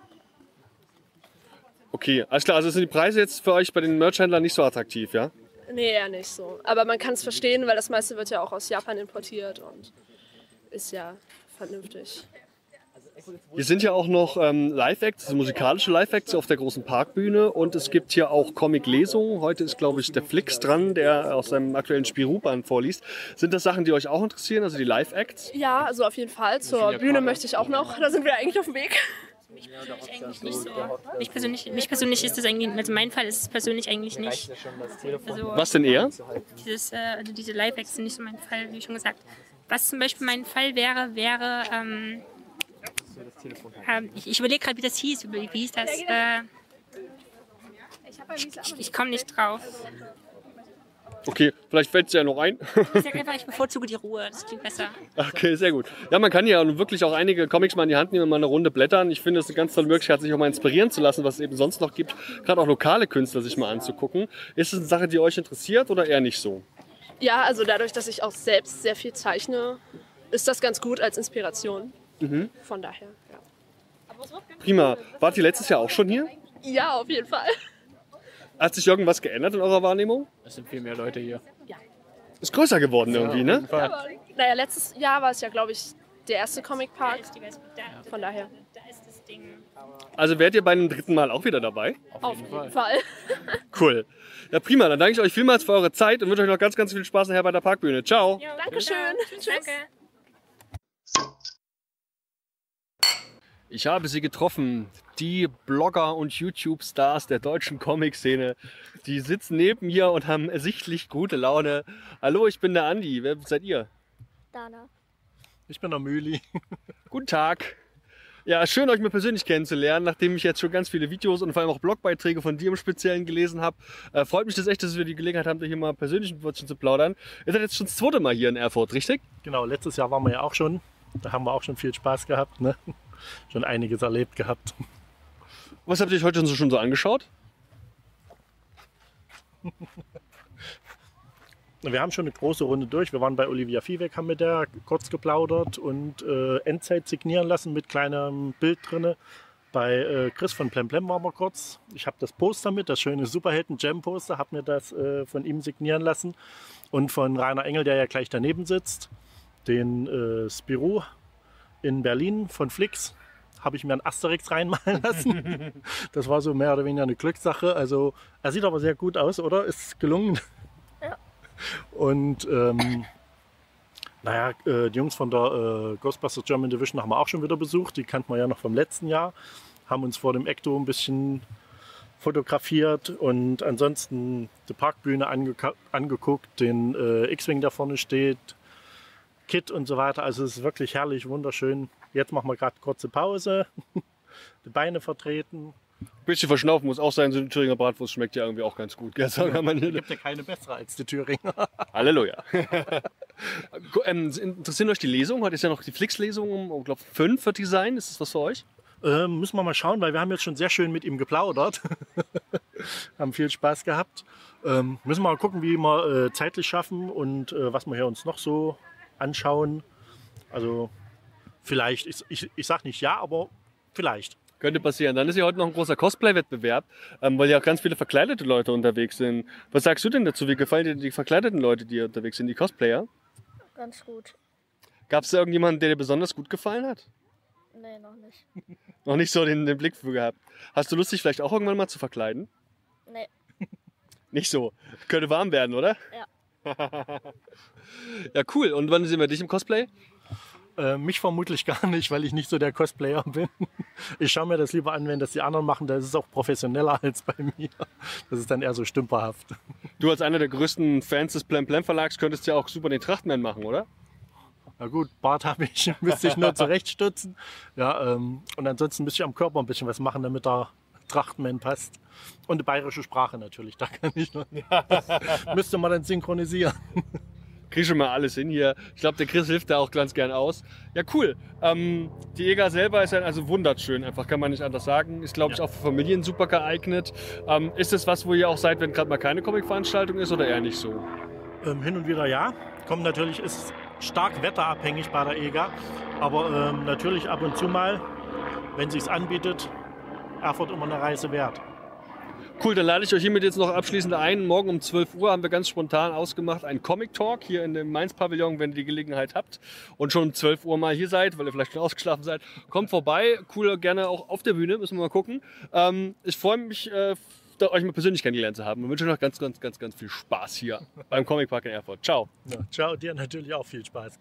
Okay, alles klar. Also sind die Preise jetzt für euch bei den Merchhändlern nicht so attraktiv, ja? Nee, eher nicht so. Aber man kann es verstehen, weil das meiste wird ja auch aus Japan importiert und ist ja vernünftig. Hier sind ja auch noch ähm, Live-Acts, also musikalische Live-Acts auf der großen Parkbühne und es gibt hier auch Comic-Lesungen. Heute ist, glaube ich, der Flix dran, der aus seinem aktuellen Spirou-Band vorliest. Sind das Sachen, die euch auch interessieren, also die Live-Acts? Ja, also auf jeden Fall. Zur Bühne möchte ich auch noch. Da sind wir eigentlich auf dem Weg. Mich persönlich nicht so. Mich persönlich, mich persönlich ist das eigentlich, also mein Fall ist es persönlich eigentlich nicht. Also Was denn eher? dieses, äh, also diese Live-Acts sind nicht so mein Fall, wie schon gesagt. Was zum Beispiel mein Fall wäre, wäre, ähm, ähm, ich, ich überlege gerade, wie das hieß, wie hieß das? Äh, ich ich komme nicht drauf. Okay, vielleicht fällt es ja noch ein. Ich sag einfach, ich bevorzuge die Ruhe, das klingt besser. Okay, sehr gut. Ja, man kann ja wirklich auch einige Comics mal in die Hand nehmen und mal eine Runde blättern. Ich finde, es ist eine ganz tolle Möglichkeit, sich auch mal inspirieren zu lassen, was es eben sonst noch gibt. Gerade auch lokale Künstler sich mal anzugucken. Ist es eine Sache, die euch interessiert oder eher nicht so? Ja, also dadurch, dass ich auch selbst sehr viel zeichne, ist das ganz gut als Inspiration. Mhm. Von daher, ja. Prima. Wart ihr letztes Jahr auch schon hier? Ja, auf jeden Fall. Hat sich irgendwas geändert in eurer Wahrnehmung? Es sind viel mehr Leute hier. Ja. Ist größer geworden irgendwie, ne? Aber, naja, letztes Jahr war es ja, glaube ich, der erste Comic-Park. Von daher. Also wärt ihr bei einem dritten Mal auch wieder dabei? Auf jeden Fall. Cool. Ja, prima. Dann danke ich euch vielmals für eure Zeit und wünsche euch noch ganz, ganz viel Spaß nachher bei der Parkbühne. Ciao. Dankeschön. Tschüss. Danke. Ich habe sie getroffen, die Blogger und YouTube-Stars der deutschen Comic-Szene. Die sitzen neben mir und haben ersichtlich gute Laune. Hallo, ich bin der Andi. Wer seid ihr? Dana. Ich bin der Mühli. Guten Tag. Ja, schön, euch mal persönlich kennenzulernen, nachdem ich jetzt schon ganz viele Videos und vor allem auch Blogbeiträge von dir im Speziellen gelesen habe. Äh, freut mich das echt, dass wir die Gelegenheit haben, hier mal persönlich ein Wörtchen zu plaudern. Ihr seid jetzt schon das zweite Mal hier in Erfurt, richtig? Genau, letztes Jahr waren wir ja auch schon. Da haben wir auch schon viel Spaß gehabt, ne? Schon einiges erlebt gehabt. Was habt ihr euch heute schon so, schon so angeschaut? Wir haben schon eine große Runde durch. Wir waren bei Olivia Viehweg, haben mit der kurz geplaudert und äh, Endzeit signieren lassen mit kleinem Bild drin. Bei äh, Chris von Plemplem waren wir kurz. Ich habe das Poster mit, das schöne Superhelden-Jam-Poster, habe mir das äh, von ihm signieren lassen. Und von Rainer Engel, der ja gleich daneben sitzt, den äh, Spirou in Berlin von Flix, habe ich mir ein Asterix reinmalen lassen. Das war so mehr oder weniger eine Glückssache. Also er sieht aber sehr gut aus, oder? Ist gelungen. Ja. Und ähm, naja, äh, die Jungs von der äh, Ghostbusters German Division haben wir auch schon wieder besucht. Die kannten wir ja noch vom letzten Jahr. Haben uns vor dem Ecto ein bisschen fotografiert und ansonsten die Parkbühne ange angeguckt, den äh, X-Wing, der vorne steht, Kit und so weiter. Also es ist wirklich herrlich, wunderschön. Jetzt machen wir gerade kurze Pause, die Beine vertreten. Ein bisschen verschnaufen muss auch sein, so eine Thüringer Bratwurst schmeckt ja irgendwie auch ganz gut. Es gibt ja keine bessere als die Thüringer. Halleluja. ähm, interessieren euch die Lesung? Heute ist ja noch die Flix-Lesung um, ich glaube, fünf wird die sein. Ist das was für euch? Ähm, müssen wir mal schauen, weil wir haben jetzt schon sehr schön mit ihm geplaudert. Haben viel Spaß gehabt. Ähm, müssen wir mal gucken, wie wir äh, zeitlich schaffen und äh, was wir hier uns noch so anschauen. Also vielleicht, ich, ich, ich sage nicht ja, aber vielleicht. Könnte passieren. Dann ist ja heute noch ein großer Cosplay-Wettbewerb, ähm, weil ja auch ganz viele verkleidete Leute unterwegs sind. Was sagst du denn dazu? Wie gefallen dir die verkleideten Leute, die hier unterwegs sind, die Cosplayer? Ganz gut. Gab es da irgendjemanden, der dir besonders gut gefallen hat? Nee, noch nicht. Noch nicht so den, den Blick für gehabt. Hast du Lust, dich vielleicht auch irgendwann mal zu verkleiden? Nee. Nicht so. Könnte warm werden, oder? Ja. Ja, cool. Und wann sehen wir dich im Cosplay? Äh, mich vermutlich gar nicht, weil ich nicht so der Cosplayer bin. Ich schaue mir das lieber an, wenn das die anderen machen. Da ist es auch professioneller als bei mir. Das ist dann eher so stümperhaft. Du als einer der größten Fans des Plem Plem Verlags könntest ja auch super den Trachtman machen, oder? Na gut, Bart habe ich, müsste ich nur zurechtstutzen. Ja, ähm, und ansonsten müsste ich am Körper ein bisschen was machen, damit der Trachtman passt. Und die bayerische Sprache natürlich, da kann ich noch. Müsste man dann synchronisieren. Krieg schon mal alles hin hier. Ich glaube, der Chris hilft da auch ganz gern aus. Ja, cool. Ähm, die E G A selber ist ja also wunderschön, einfach kann man nicht anders sagen. Ist, glaube ich, auch für Familien super geeignet. Ähm, ist das was, wo ihr auch seid, wenn gerade mal keine Comic-Veranstaltung ist oder eher nicht so? Ähm, hin und wieder ja. Kommt natürlich, ist stark wetterabhängig bei der E G A. Aber ähm, natürlich ab und zu mal, wenn es sich anbietet, Erfurt immer eine Reise wert. Cool, dann lade ich euch hiermit jetzt noch abschließend ein. Morgen um zwölf Uhr haben wir ganz spontan ausgemacht einen Comic-Talk hier in dem Mainz-Pavillon, wenn ihr die Gelegenheit habt und schon um zwölf Uhr mal hier seid, weil ihr vielleicht schon ausgeschlafen seid. Kommt vorbei, cool, gerne auch auf der Bühne, müssen wir mal gucken. Ähm, ich freue mich, äh, euch mal persönlich kennengelernt zu haben und wünsche euch noch ganz, ganz, ganz, ganz viel Spaß hier beim Comic Park in Erfurt. Ciao. Ja, ciao, dir natürlich auch viel Spaß.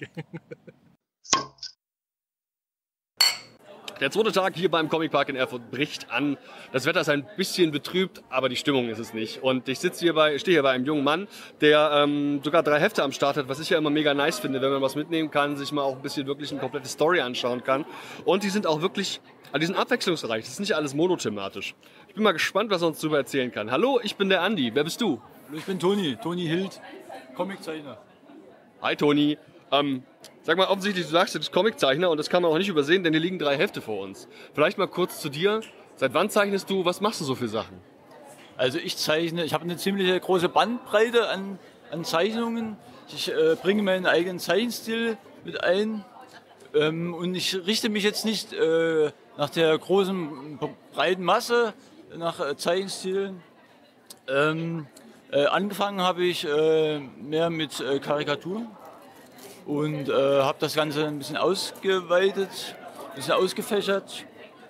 Der zweite Tag hier beim Comic Park in Erfurt bricht an. Das Wetter ist ein bisschen betrübt, aber die Stimmung ist es nicht. Und ich sitze hier bei, stehe hier bei einem jungen Mann, der ähm, sogar drei Hefte am Start hat, was ich ja immer mega nice finde, wenn man was mitnehmen kann, sich mal auch ein bisschen wirklich eine komplette Story anschauen kann. Und die sind auch wirklich, also die sind abwechslungsreich. Das ist nicht alles monothematisch. Ich bin mal gespannt, was er uns darüber erzählen kann. Hallo, ich bin der Andi. Wer bist du? Ich bin Toni, Toni Hild, Comiczeichner. Hi Toni. Ähm, sag mal, offensichtlich, du sagst, du bist Comiczeichner und das kann man auch nicht übersehen, denn hier liegen drei Hefte vor uns. Vielleicht mal kurz zu dir. Seit wann zeichnest du? Was machst du so für Sachen? Also ich zeichne, ich habe eine ziemlich große Bandbreite an, an Zeichnungen. Ich äh, bringe meinen eigenen Zeichenstil mit ein. Ähm, und ich richte mich jetzt nicht äh, nach der großen, breiten Masse, nach äh, Zeichenstilen. Ähm, äh, angefangen habe ich äh, mehr mit äh, Karikaturen. Und äh, habe das Ganze ein bisschen ausgeweitet, ein bisschen ausgefächert.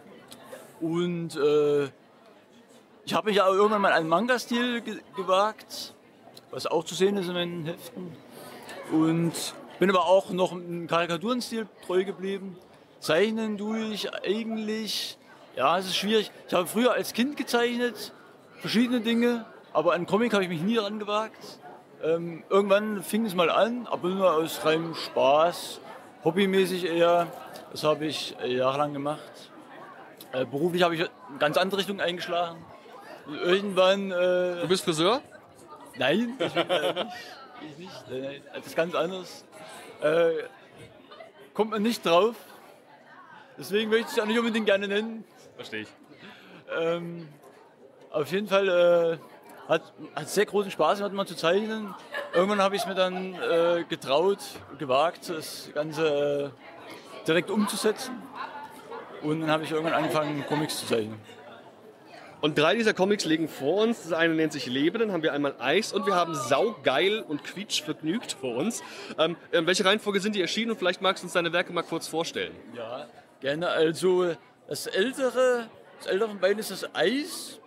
Und äh, ich habe mich auch irgendwann mal an Manga-Stil ge gewagt, was auch zu sehen ist in meinen Heften. Und bin aber auch noch im Karikaturenstil treu geblieben. Zeichnen tue ich eigentlich, ja, es ist schwierig. Ich habe früher als Kind gezeichnet, verschiedene Dinge, aber an Comic habe ich mich nie dran gewagt. Ähm, irgendwann fing es mal an, aber nur aus reinem Spaß, hobbymäßig eher. Das habe ich äh, jahrelang gemacht. Äh, beruflich habe ich eine ganz andere Richtung eingeschlagen. Und irgendwann... Äh, du bist Friseur? Nein, ich bin, äh, nicht, ich nicht. Äh, das ist ganz anders. Äh, kommt man nicht drauf. Deswegen möchte ich es auch nicht unbedingt gerne nennen. Verstehe ich. Ähm, auf jeden Fall... Äh, Hat, hat sehr großen Spaß gemacht, mal zu zeichnen. Irgendwann habe ich es mir dann äh, getraut, gewagt, das Ganze äh, direkt umzusetzen. Und dann habe ich irgendwann angefangen, Comics zu zeichnen. Und drei dieser Comics liegen vor uns. Das eine nennt sich Leben, dann haben wir einmal Eis und wir haben Saugeil und Quietschvergnügt vor uns. Ähm, in welcher Reihenfolge sind die erschienen und vielleicht magst du uns deine Werke mal kurz vorstellen? Ja, gerne. Also das ältere, das ältere von beiden ist das Eis.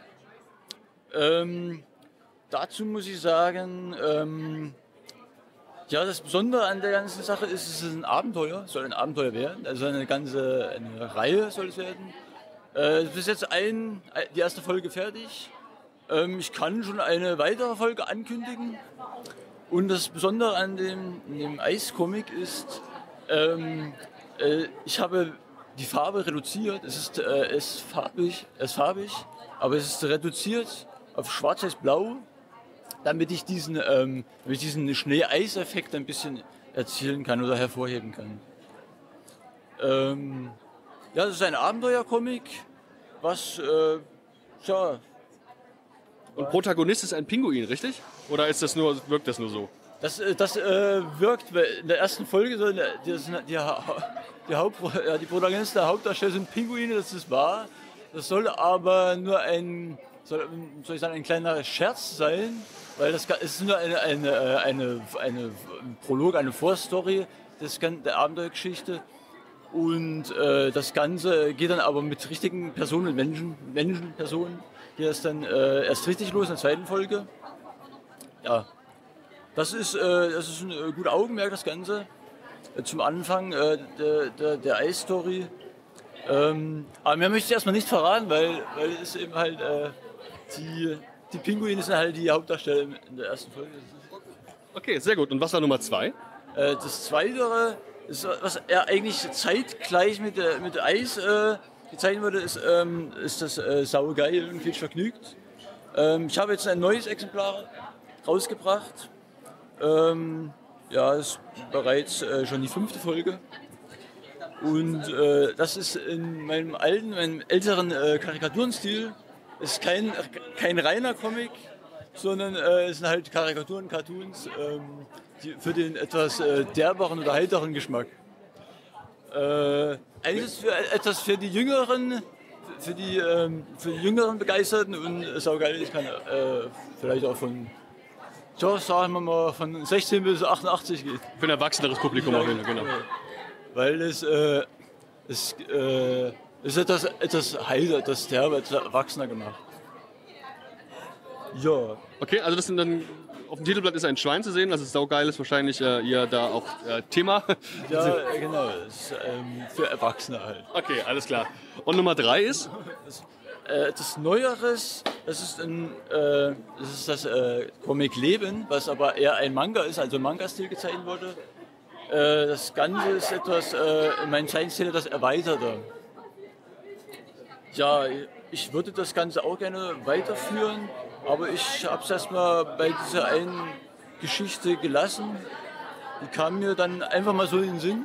Ähm, dazu muss ich sagen, ähm, ja, das Besondere an der ganzen Sache ist, es ist ein Abenteuer, soll ein Abenteuer werden, also eine ganze eine Reihe soll es werden. Äh, bis jetzt ein, die erste Folge fertig. Ähm, ich kann schon eine weitere Folge ankündigen. Und das Besondere an dem, dem Eis-Comic ist, ähm, äh, ich habe die Farbe reduziert. Es ist, äh, es ist farbig, es ist farbig, aber es ist reduziert auf schwarz-weiß-blau, damit ich diesen, ähm, damit ich diesen Schnee-Eis-Effekt ein bisschen erzielen kann oder hervorheben kann. Ähm, ja, das ist ein Abenteuer-Comic, was, äh, ja. Und Protagonist ist ein Pinguin, richtig? Oder ist das nur, wirkt das nur so? Das, das äh, wirkt in der ersten Folge so, die, die, die, die, Haupt, ja, die Protagonisten der Hauptdarsteller sind Pinguine, das ist wahr. Das soll aber nur ein, soll, soll ich sagen, ein kleiner Scherz sein, weil das es ist nur eine, eine, eine, eine Prolog, eine Vorstory des, der Abenteuergeschichte. Und äh, das Ganze geht dann aber mit richtigen Personen, Menschen, Menschen, Personen, geht das dann äh, erst richtig los in der zweiten Folge. Ja, das ist, äh, das ist ein äh, guter Augenmerk, das Ganze. Äh, zum Anfang äh, der, der, der Eis-Story. Ähm, aber mehr möchte ich erstmal nicht verraten, weil, weil es eben halt äh, die, die Pinguine sind halt die Hauptdarsteller in der ersten Folge. Okay, sehr gut. Und was war Nummer zwei? Äh, das Zweite, ist, was er eigentlich zeitgleich mit, äh, mit Eis äh, gezeichnet wurde, ist, ähm, ist das äh, Saugeil und Quietschvergnügt. Ähm, ich habe jetzt ein neues Exemplar rausgebracht. Ähm, ja, das ist bereits äh, schon die fünfte Folge. Und äh, das ist in meinem alten, meinem älteren äh, Karikaturenstil. Es ist kein, kein reiner Comic, sondern äh, es sind halt Karikaturen, Cartoons ähm, die, für den etwas äh, derberen oder heiteren Geschmack. Äh, eigentlich ist es für, etwas für die Jüngeren, für die, ähm, für die Jüngeren Begeisterten und ist auch geil, ich kann äh, vielleicht auch von, ja, sagen wir mal, von sechzehn bis achtundachtzig geht. Für ein erwachseneres Publikum auch, genau. genau. Weil es, äh, es äh, ist etwas, etwas heiler, etwas derber, etwas erwachsener gemacht. Ja. Okay, also das sind dann, auf dem Titelblatt ist ein Schwein zu sehen, das ist saugeil, ist wahrscheinlich äh, ihr da auch äh, Thema. Ja, genau, das ist ähm, für Erwachsene halt. Okay, alles klar. Und Nummer drei ist? Das, äh, etwas Neueres, das ist, ein, äh, das, ist das äh, Comic Leben, was aber eher ein Manga ist, also Manga-Stil gezeichnet wurde. Äh, das Ganze ist etwas, äh, in meinem Zeichenstil etwas erweiterter. Ja, ich würde das Ganze auch gerne weiterführen, aber ich habe es erstmal bei dieser einen Geschichte gelassen. Die kam mir dann einfach mal so in den Sinn.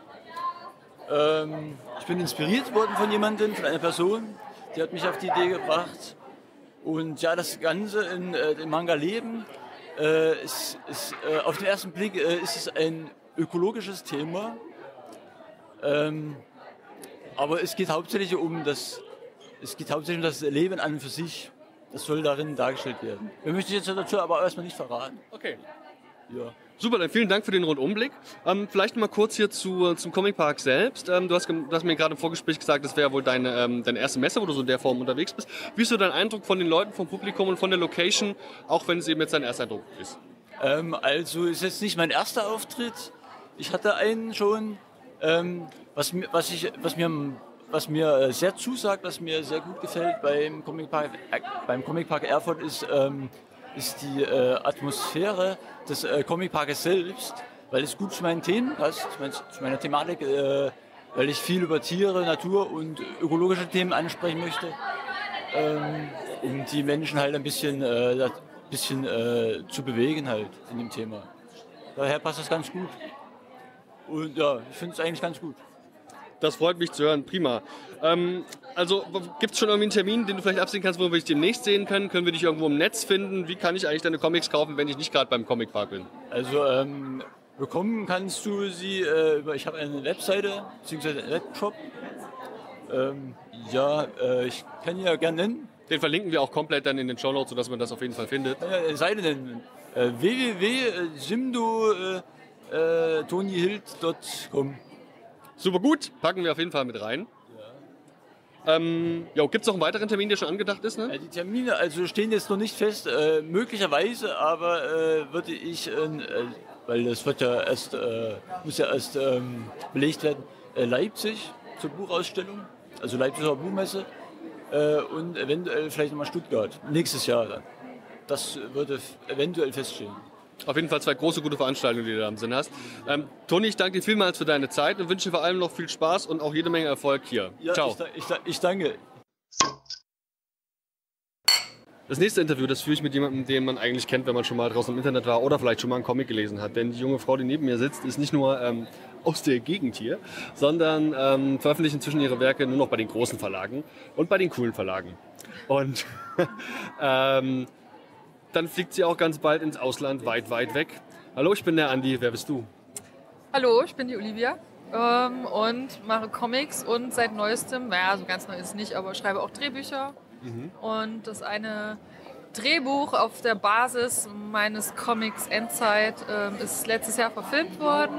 Ähm, ich bin inspiriert worden von jemandem, von einer Person, die hat mich auf die Idee gebracht. Und ja, das Ganze in, äh, im Manga Leben, äh, ist, ist, äh, auf den ersten Blick äh, ist es ein ökologisches Thema. Ähm, aber es geht hauptsächlich um das Es geht hauptsächlich um das Leben an und für sich. Das soll darin dargestellt werden. Wir möchten jetzt dazu aber erstmal nicht verraten. Okay. Ja. Super, dann vielen Dank für den Rundumblick. Ähm, vielleicht mal kurz hier zu, zum Comicpark selbst. Ähm, du, hast, du hast mir gerade im Vorgespräch gesagt, das wäre wohl deine, ähm, deine erste Messe, wo du so in der Form unterwegs bist. Wie ist so dein Eindruck von den Leuten, vom Publikum und von der Location, auch wenn es eben jetzt dein erster Eindruck ist? Ähm, also ist jetzt nicht mein erster Auftritt. Ich hatte einen schon. Ähm, was, was, ich, was mir... Was mir sehr zusagt, was mir sehr gut gefällt beim Comicpark, äh, beim Comicpark Erfurt ist, ähm, ist die äh, Atmosphäre des äh, Comicparkes selbst, weil es gut zu meinen Themen passt, zu, mein, zu meiner Thematik, äh, weil ich viel über Tiere, Natur und ökologische Themen ansprechen möchte, ähm, um die Menschen halt ein bisschen, äh, ein bisschen äh, zu bewegen halt in dem Thema. Daher passt das ganz gut. Und ja, ich finde es eigentlich ganz gut. Das freut mich zu hören, prima. Ähm, also gibt es schon irgendwie einen Termin, den du vielleicht absehen kannst, wo wir dich demnächst sehen können? Können wir dich irgendwo im Netz finden? Wie kann ich eigentlich deine Comics kaufen, wenn ich nicht gerade beim Comicpark bin? Also ähm, bekommen kannst du sie äh, über, ich habe eine Webseite bzw. einen Webshop Ähm, ja, äh, ich kann ihn ja gerne nennen. Den verlinken wir auch komplett dann in den Shownotes, sodass man das auf jeden Fall findet. Äh, Seite nennen. Äh, w w w punkt simdo tony hild punkt com. Super gut, packen wir auf jeden Fall mit rein. Ähm, jo, gibt es noch einen weiteren Termin, der schon angedacht ist? Ne? Äh, die Termine also stehen jetzt noch nicht fest, äh, möglicherweise, aber äh, würde ich, äh, weil das wird ja erst, äh, muss ja erst ähm, belegt werden, äh, Leipzig zur Buchausstellung, also Leipziger Buchmesse äh, und eventuell vielleicht nochmal Stuttgart, nächstes Jahr dann. Das würde eventuell feststehen. Auf jeden Fall zwei große, gute Veranstaltungen, die du da im Sinn hast. Ähm, Toni, ich danke dir vielmals für deine Zeit und wünsche dir vor allem noch viel Spaß und auch jede Menge Erfolg hier. Ja, Ciao. Ich, ich, ich danke. Das nächste Interview, das führe ich mit jemandem, den man eigentlich kennt, wenn man schon mal draußen im Internet war oder vielleicht schon mal einen Comic gelesen hat. Denn die junge Frau, die neben mir sitzt, ist nicht nur ähm, aus der Gegend hier, sondern ähm, veröffentlicht inzwischen ihre Werke nur noch bei den großen Verlagen und bei den coolen Verlagen. Und ähm, dann fliegt sie auch ganz bald ins Ausland, weit, weit weg. Hallo, ich bin der Andi. Wer bist du? Hallo, ich bin die Olivia ähm, und mache Comics und seit neuestem, naja, so ganz neu ist es nicht, aber schreibe auch Drehbücher. Mhm. Und das eine Drehbuch auf der Basis meines Comics Endzeit ähm, ist letztes Jahr verfilmt worden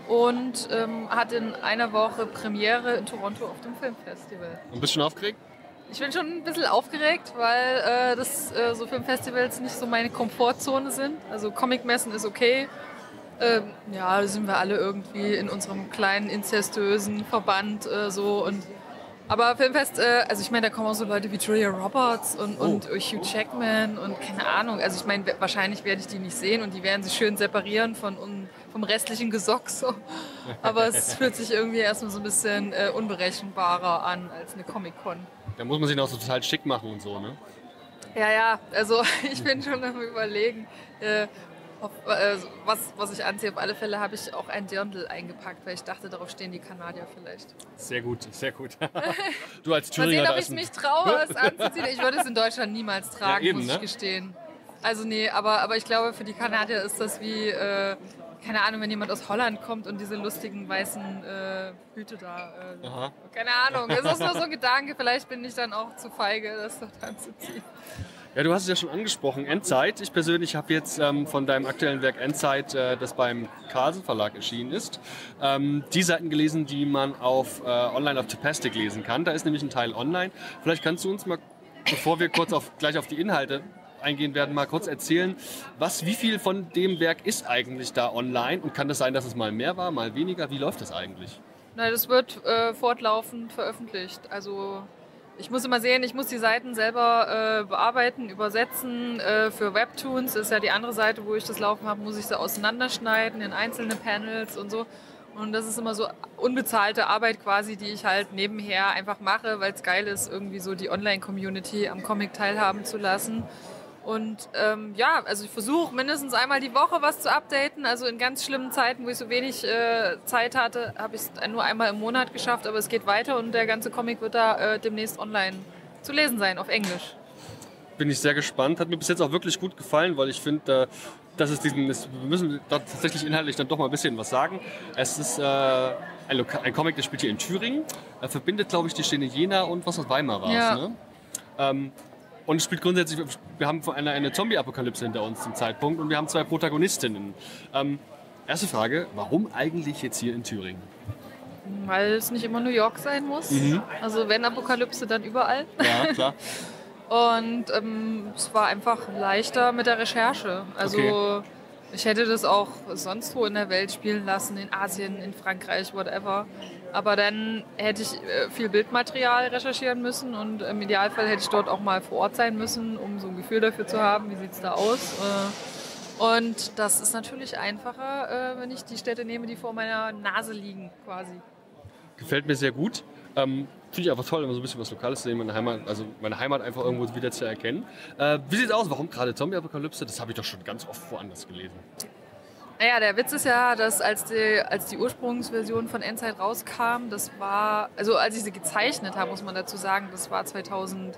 und ähm, hat in einer Woche Premiere in Toronto auf dem Filmfestival. Und bist du schon aufgeregt? Ich bin schon ein bisschen aufgeregt, weil äh, das, äh, so Filmfestivals nicht so meine Komfortzone sind. Also Comicmessen ist okay. Ähm, ja, da sind wir alle irgendwie in unserem kleinen inzestösen Verband äh, so. Und, aber Filmfest, äh, also ich meine, da kommen auch so Leute wie Julia Roberts und, oh. und Hugh Jackman und keine Ahnung. Also ich meine, wahrscheinlich werde ich die nicht sehen und die werden sich schön separieren von un, vom restlichen Gesock. So. Aber es fühlt sich irgendwie erstmal so ein bisschen äh, unberechenbarer an als eine Comic-Con. Da muss man sich noch so total schick machen und so, ne? Ja, ja, also ich bin schon am Überlegen, äh, auf, äh, was, was ich anziehe. Auf alle Fälle habe ich auch ein Dirndl eingepackt, weil ich dachte, darauf stehen die Kanadier vielleicht. Sehr gut, sehr gut. Du als Mal Thüringer... sehen, ob ich mich traue, es anzuziehen. Ich würde es in Deutschland niemals tragen, ja, eben, muss ich ne? gestehen. Also nee, aber, aber ich glaube, für die Kanadier ist das wie... Äh, keine Ahnung, wenn jemand aus Holland kommt und diese lustigen weißen äh, Hüte da. Äh, Aha. Keine Ahnung, es ist nur so ein Gedanke, vielleicht bin ich dann auch zu feige, das dort anzuziehen. Ja, du hast es ja schon angesprochen, Endzeit. Ich persönlich habe jetzt ähm, von deinem aktuellen Werk Endzeit, äh, das beim Carlsen Verlag erschienen ist, ähm, die Seiten gelesen, die man auf äh, online auf Tapastic lesen kann. Da ist nämlich ein Teil online. Vielleicht kannst du uns mal, bevor wir kurz auf, gleich auf die Inhalte eingehen werden, mal kurz erzählen, was, wie viel von dem Werk ist eigentlich da online und kann das sein, dass es mal mehr war, mal weniger? Wie läuft das eigentlich? Na, das wird äh, fortlaufend veröffentlicht. Also ich muss immer sehen, ich muss die Seiten selber äh, bearbeiten, übersetzen. Äh, für Webtoons ist ja die andere Seite, wo ich das laufen habe, muss ich sie auseinanderschneiden in einzelne Panels und so. Und das ist immer so unbezahlte Arbeit quasi, die ich halt nebenher einfach mache, weil es geil ist, irgendwie so die Online-Community am Comic teilhaben zu lassen. Und ähm, ja, also ich versuche mindestens einmal die Woche was zu updaten. Also in ganz schlimmen Zeiten, wo ich so wenig äh, Zeit hatte, habe ich es nur einmal im Monat geschafft. Aber es geht weiter und der ganze Comic wird da äh, demnächst online zu lesen sein, auf Englisch. Bin ich sehr gespannt. Hat mir bis jetzt auch wirklich gut gefallen, weil ich finde, äh, dass es diesen, wir müssen da tatsächlich inhaltlich dann doch mal ein bisschen was sagen. Es ist äh, ein, Loka ein Comic, der spielt hier in Thüringen. Er verbindet, glaube ich, die Städte Jena und was aus Weimar war es. Ja. Ne? Ähm, Und es spielt grundsätzlich, wir haben eine, eine Zombie-Apokalypse hinter uns zum Zeitpunkt und wir haben zwei Protagonistinnen. Ähm, erste Frage, warum eigentlich jetzt hier in Thüringen? Weil es nicht immer New York sein muss. Mhm. Also wenn Apokalypse, dann überall. Ja, klar. Und ähm, es war einfach leichter mit der Recherche. Also Okay. ich hätte das auch sonst wo in der Welt spielen lassen, in Asien, in Frankreich, whatever. Aber dann hätte ich äh, viel Bildmaterial recherchieren müssen und im Idealfall hätte ich dort auch mal vor Ort sein müssen, um so ein Gefühl dafür zu haben, wie sieht es da aus. Äh, und das ist natürlich einfacher, äh, wenn ich die Städte nehme, die vor meiner Nase liegen quasi. Gefällt mir sehr gut. Ähm, Finde ich einfach toll, immer so ein bisschen was Lokales zu sehen, meine Heimat, also meine Heimat einfach irgendwo wieder zu erkennen. Äh, wie sieht es aus? Warum gerade Zombie-Apokalypse? Das habe ich doch schon ganz oft woanders gelesen. Naja, der Witz ist ja, dass als die, als die Ursprungsversion von Endzeit rauskam, das war, also als ich sie gezeichnet habe, muss man dazu sagen, das war zweitausendelf,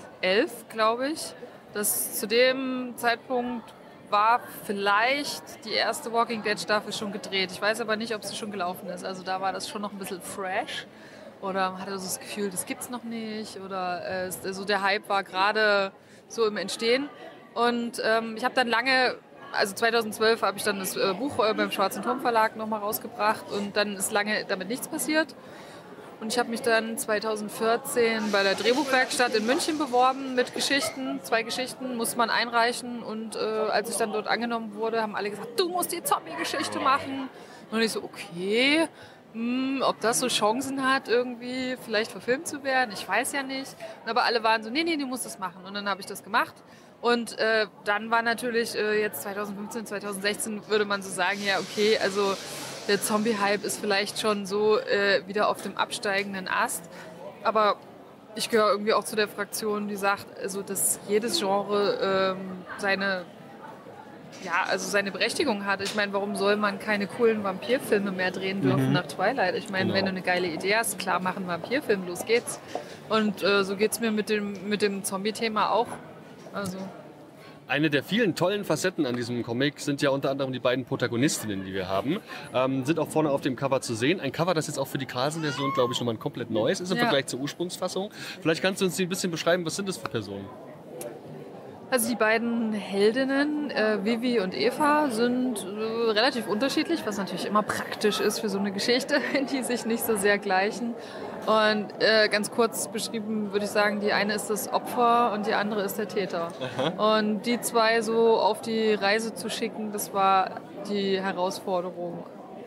glaube ich. Das, zu dem Zeitpunkt war vielleicht die erste Walking Dead Staffel schon gedreht. Ich weiß aber nicht, ob sie schon gelaufen ist. Also da war das schon noch ein bisschen fresh. Oder man hatte so das Gefühl, das gibt's noch nicht. Oder äh, so der Hype war gerade so im Entstehen. Und ähm, ich habe dann lange, also zweitausendzwölf habe ich dann das äh, Buch äh, beim Schwarzen Turm Verlag nochmal rausgebracht. Und dann ist lange damit nichts passiert. Und ich habe mich dann zweitausendvierzehn bei der Drehbuchwerkstatt in München beworben mit Geschichten. Zwei Geschichten musste man einreichen. Und äh, als ich dann dort angenommen wurde, haben alle gesagt, du musst die Zombie-Geschichte machen. Und ich so, okay, hm, ob das so Chancen hat, irgendwie vielleicht verfilmt zu werden, ich weiß ja nicht. Aber alle waren so, nee, nee, du musst das machen. Und dann habe ich das gemacht. Und äh, dann war natürlich äh, jetzt zweitausendfünfzehn, zweitausendsechzehn würde man so sagen, ja okay, also der Zombie-Hype ist vielleicht schon so äh, wieder auf dem absteigenden Ast. Aber ich gehöre irgendwie auch zu der Fraktion, die sagt, also, dass jedes Genre ähm, seine, ja, also seine Berechtigung hat. Ich meine, warum soll man keine coolen Vampirfilme mehr drehen dürfen Mhm. nach Twilight? Ich meine, Genau. wenn du eine geile Idee hast, klar, mach einen Vampirfilm, los geht's. Und äh, so geht's mir mit dem, mit dem Zombie-Thema auch. Also... Eine der vielen tollen Facetten an diesem Comic sind ja unter anderem die beiden Protagonistinnen, die wir haben. Ähm, sind auch vorne auf dem Cover zu sehen. Ein Cover, das jetzt auch für die Carlsen-Version, glaube ich, nochmal ein komplett neues ist im Ja. Vergleich zur Ursprungsfassung. Vielleicht kannst du uns die ein bisschen beschreiben, was sind das für Personen? Also die beiden Heldinnen, äh, Vivi und Eva, sind äh, relativ unterschiedlich, was natürlich immer praktisch ist für so eine Geschichte, die sich nicht so sehr gleichen. Und äh, ganz kurz beschrieben würde ich sagen, die eine ist das Opfer und die andere ist der Täter. Und die zwei so auf die Reise zu schicken, das war die Herausforderung.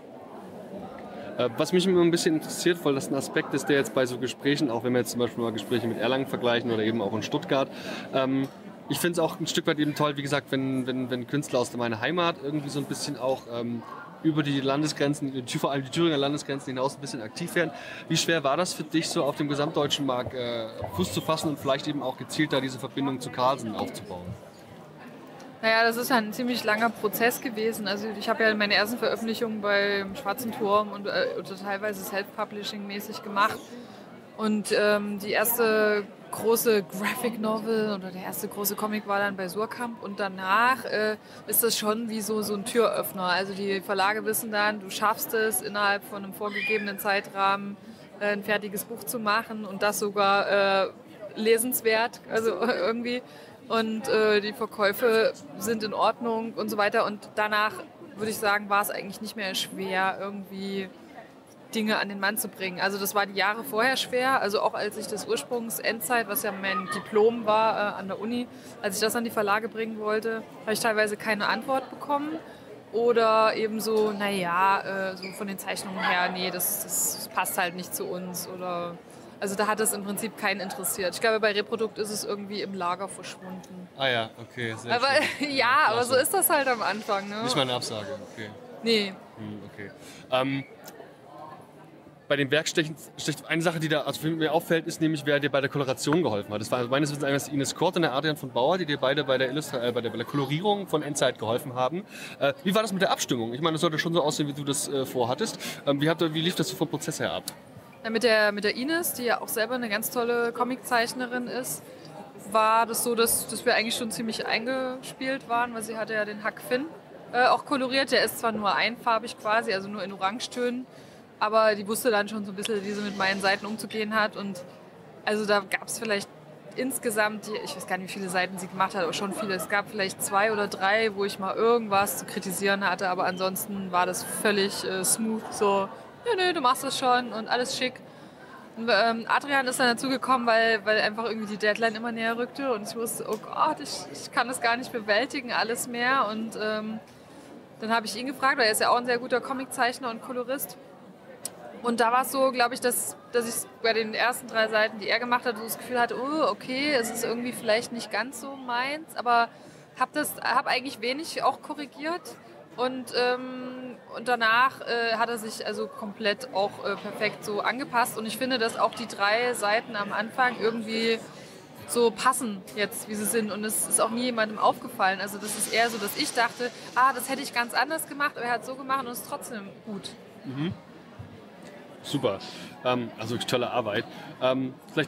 Äh, was mich immer ein bisschen interessiert, weil das ein Aspekt ist, der jetzt bei so Gesprächen, auch wenn wir jetzt zum Beispiel mal Gespräche mit Erlangen vergleichen oder eben auch in Stuttgart, ähm, ich finde es auch ein Stück weit eben toll, wie gesagt, wenn, wenn, wenn Künstler aus meiner Heimat irgendwie so ein bisschen auch ähm, über die Landesgrenzen, vor allem die Thüringer Landesgrenzen hinaus ein bisschen aktiv werden. Wie schwer war das für dich, so auf dem gesamtdeutschen Markt äh, Fuß zu fassen und vielleicht eben auch gezielt da diese Verbindung zu Carlsen aufzubauen? Naja, das ist ja ein ziemlich langer Prozess gewesen. Also ich habe ja meine ersten Veröffentlichungen beim Schwarzen Turm und äh, oder teilweise Self-Publishing-mäßig gemacht. Und ähm, die erste große Graphic Novel oder der erste große Comic war dann bei Surkamp. Und danach äh, ist das schon wie so, so ein Türöffner. Also die Verlage wissen dann, du schaffst es innerhalb von einem vorgegebenen Zeitrahmen äh, ein fertiges Buch zu machen und das sogar äh, lesenswert, also irgendwie. Und äh, die Verkäufe sind in Ordnung und so weiter. Und danach, würde ich sagen, war es eigentlich nicht mehr schwer, irgendwie Dinge an den Mann zu bringen. Also das war die Jahre vorher schwer. Also auch als ich das Ursprungs-Endzeit, was ja mein Diplom war äh, an der Uni, als ich das an die Verlage bringen wollte, habe ich teilweise keine Antwort bekommen. Oder eben so, naja, äh, so von den Zeichnungen her, nee, das, das passt halt nicht zu uns. Oder also da hat es im Prinzip keinen interessiert. Ich glaube, bei Reprodukt ist es irgendwie im Lager verschwunden. Ah ja, okay, sehr Aber schön. ja, aber Klasse. so ist das halt am Anfang. Ne? Nicht mal eine Absage, okay. Nee. Hm, okay. Ähm, bei den Werkstechen, eine Sache, die da also mir auffällt, ist nämlich, wer dir bei der Koloration geholfen hat. Das war meines Wissens einmal Ines Kort und der Adrian von Bauer, die dir beide bei der, Illustra äh, bei der, bei der Kolorierung von Endzeit geholfen haben. Äh, wie war das mit der Abstimmung? Ich meine, das sollte schon so aussehen, wie du das äh, vorhattest. Ähm, wie, habt ihr, wie lief das so vom Prozess her ab? Ja, mit, der, mit der Ines, die ja auch selber eine ganz tolle Comiczeichnerin ist, war das so, dass, dass wir eigentlich schon ziemlich eingespielt waren, weil sie hatte ja den Huck Finn äh, auch koloriert. Der ist zwar nur einfarbig quasi, also nur in Orangetönen, aber die wusste dann schon so ein bisschen, wie sie mit meinen Seiten umzugehen hat. Und also da gab es vielleicht insgesamt, ich weiß gar nicht, wie viele Seiten sie gemacht hat, aber schon viele. Es gab vielleicht zwei oder drei, wo ich mal irgendwas zu kritisieren hatte, aber ansonsten war das völlig äh, smooth, so, nö, nö, du machst das schon und alles schick. Und, ähm, Adrian ist dann dazugekommen, weil, weil einfach irgendwie die Deadline immer näher rückte und ich wusste, oh Gott, ich, ich kann das gar nicht bewältigen, alles mehr. Und ähm, dann habe ich ihn gefragt, weil er ist ja auch ein sehr guter Comiczeichner und Kolorist. Und da war es so, glaube ich, dass, dass ich bei den ersten drei Seiten, die er gemacht hat, so das Gefühl hatte, oh, okay, es ist irgendwie vielleicht nicht ganz so meins, aber habe hab eigentlich wenig auch korrigiert. Und, ähm, und danach äh, hat er sich also komplett auch äh, perfekt so angepasst. Und ich finde, dass auch die drei Seiten am Anfang irgendwie so passen jetzt, wie sie sind. Und es ist auch nie jemandem aufgefallen. Also das ist eher so, dass ich dachte, ah, das hätte ich ganz anders gemacht, aber er hat so gemacht und es ist trotzdem gut. Mhm. Super. Ähm, also tolle Arbeit. Ähm, vielleicht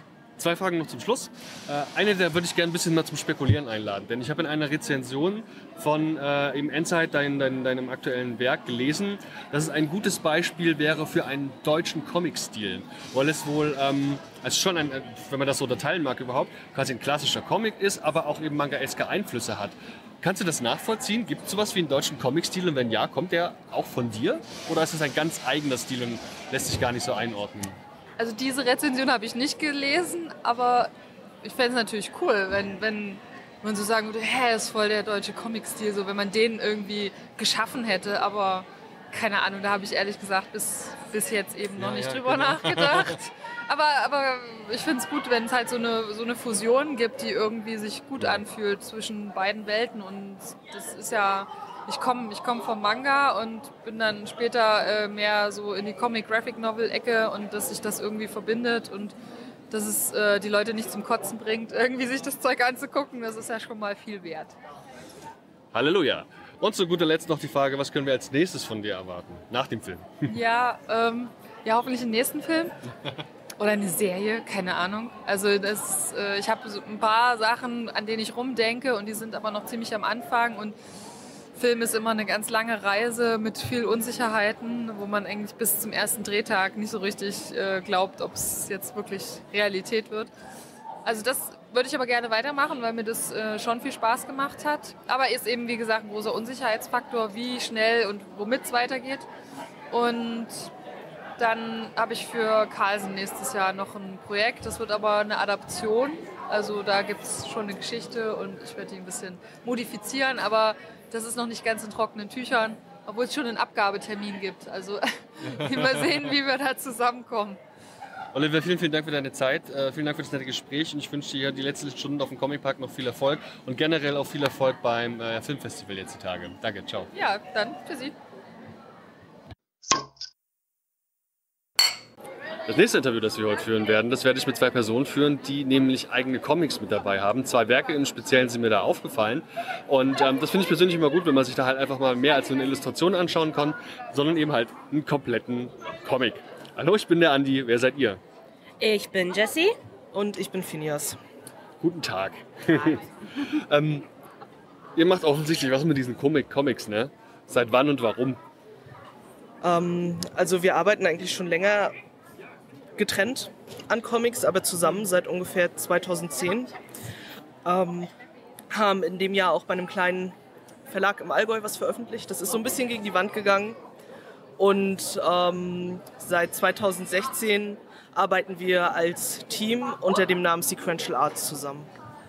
zwei Fragen noch zum Schluss. Äh, eine, da würde ich gerne ein bisschen mal zum Spekulieren einladen. Denn ich habe in einer Rezension von äh, im Endzeit, dein, dein, deinem aktuellen Werk, gelesen, dass es ein gutes Beispiel wäre für einen deutschen Comic-Stil. Weil es wohl, ähm, also schon, ein, wenn man das so unterteilen mag überhaupt, quasi ein klassischer Comic ist, aber auch eben manga-eske Einflüsse hat. Kannst du das nachvollziehen? Gibt es sowas wie einen deutschen Comic-Stil? Und wenn ja, kommt der auch von dir? Oder ist das ein ganz eigener Stil und lässt sich gar nicht so einordnen? Also diese Rezension habe ich nicht gelesen, aber ich fände es natürlich cool, wenn, wenn man so sagen würde, hä, das ist voll der deutsche Comic-Stil, so wenn man den irgendwie geschaffen hätte. Aber keine Ahnung, da habe ich ehrlich gesagt bis, bis jetzt eben noch Ja, nicht ja, drüber genau. nachgedacht. Aber, aber ich finde es gut, wenn es halt so eine, so eine Fusion gibt, die irgendwie sich gut anfühlt zwischen beiden Welten. Und das ist ja, ich komme ich komm vom Manga und bin dann später äh, mehr so in die Comic-Graphic-Novel-Ecke und dass sich das irgendwie verbindet und dass es äh, die Leute nicht zum Kotzen bringt, irgendwie sich das Zeug anzugucken, das ist ja schon mal viel wert. Halleluja. Und zu guter Letzt noch die Frage, was können wir als nächstes von dir erwarten? Nach dem Film. Ja, ähm, ja, hoffentlich den nächsten Film. Oder eine Serie, keine Ahnung. Also das, äh, ich habe so ein paar Sachen, an denen ich rumdenke und die sind aber noch ziemlich am Anfang. Und Film ist immer eine ganz lange Reise mit viel Unsicherheiten, wo man eigentlich bis zum ersten Drehtag nicht so richtig äh, glaubt, ob es jetzt wirklich Realität wird. Also das würde ich aber gerne weitermachen, weil mir das äh, schon viel Spaß gemacht hat. Aber ist eben, wie gesagt, ein großer Unsicherheitsfaktor, wie schnell und womit es weitergeht. Und dann habe ich für Carlsen nächstes Jahr noch ein Projekt. Das wird aber eine Adaption. Also da gibt es schon eine Geschichte und ich werde die ein bisschen modifizieren. Aber das ist noch nicht ganz in trockenen Tüchern, obwohl es schon einen Abgabetermin gibt. Also mal sehen, wie wir da zusammenkommen. Oliver, vielen, vielen Dank für deine Zeit. Äh, vielen Dank für das nette Gespräch. Und ich wünsche dir die letzten Stunden auf dem Comic Park noch viel Erfolg. Und generell auch viel Erfolg beim äh, Filmfestival jetzt die Tage. Danke, ciao. Ja, dann für Sie. Das nächste Interview, das wir heute führen werden, das werde ich mit zwei Personen führen, die nämlich eigene Comics mit dabei haben. Zwei Werke im Speziellen sind mir da aufgefallen. Und ähm, das finde ich persönlich immer gut, wenn man sich da halt einfach mal mehr als so eine Illustration anschauen kann, sondern eben halt einen kompletten Comic. Hallo, ich bin der Andi. Wer seid ihr? Ich bin Jessie. Und ich bin Phineas. Guten Tag. ähm, ihr macht offensichtlich was mit diesen Comic Comics, ne? Seit wann und warum? Ähm, also wir arbeiten eigentlich schon länger getrennt an Comics, aber zusammen seit ungefähr zweitausendzehn. Ähm, haben in dem Jahr auch bei einem kleinen Verlag im Allgäu was veröffentlicht. Das ist so ein bisschen gegen die Wand gegangen. Und ähm, seit zweitausendsechzehn arbeiten wir als Team unter dem Namen Sequential Arts zusammen.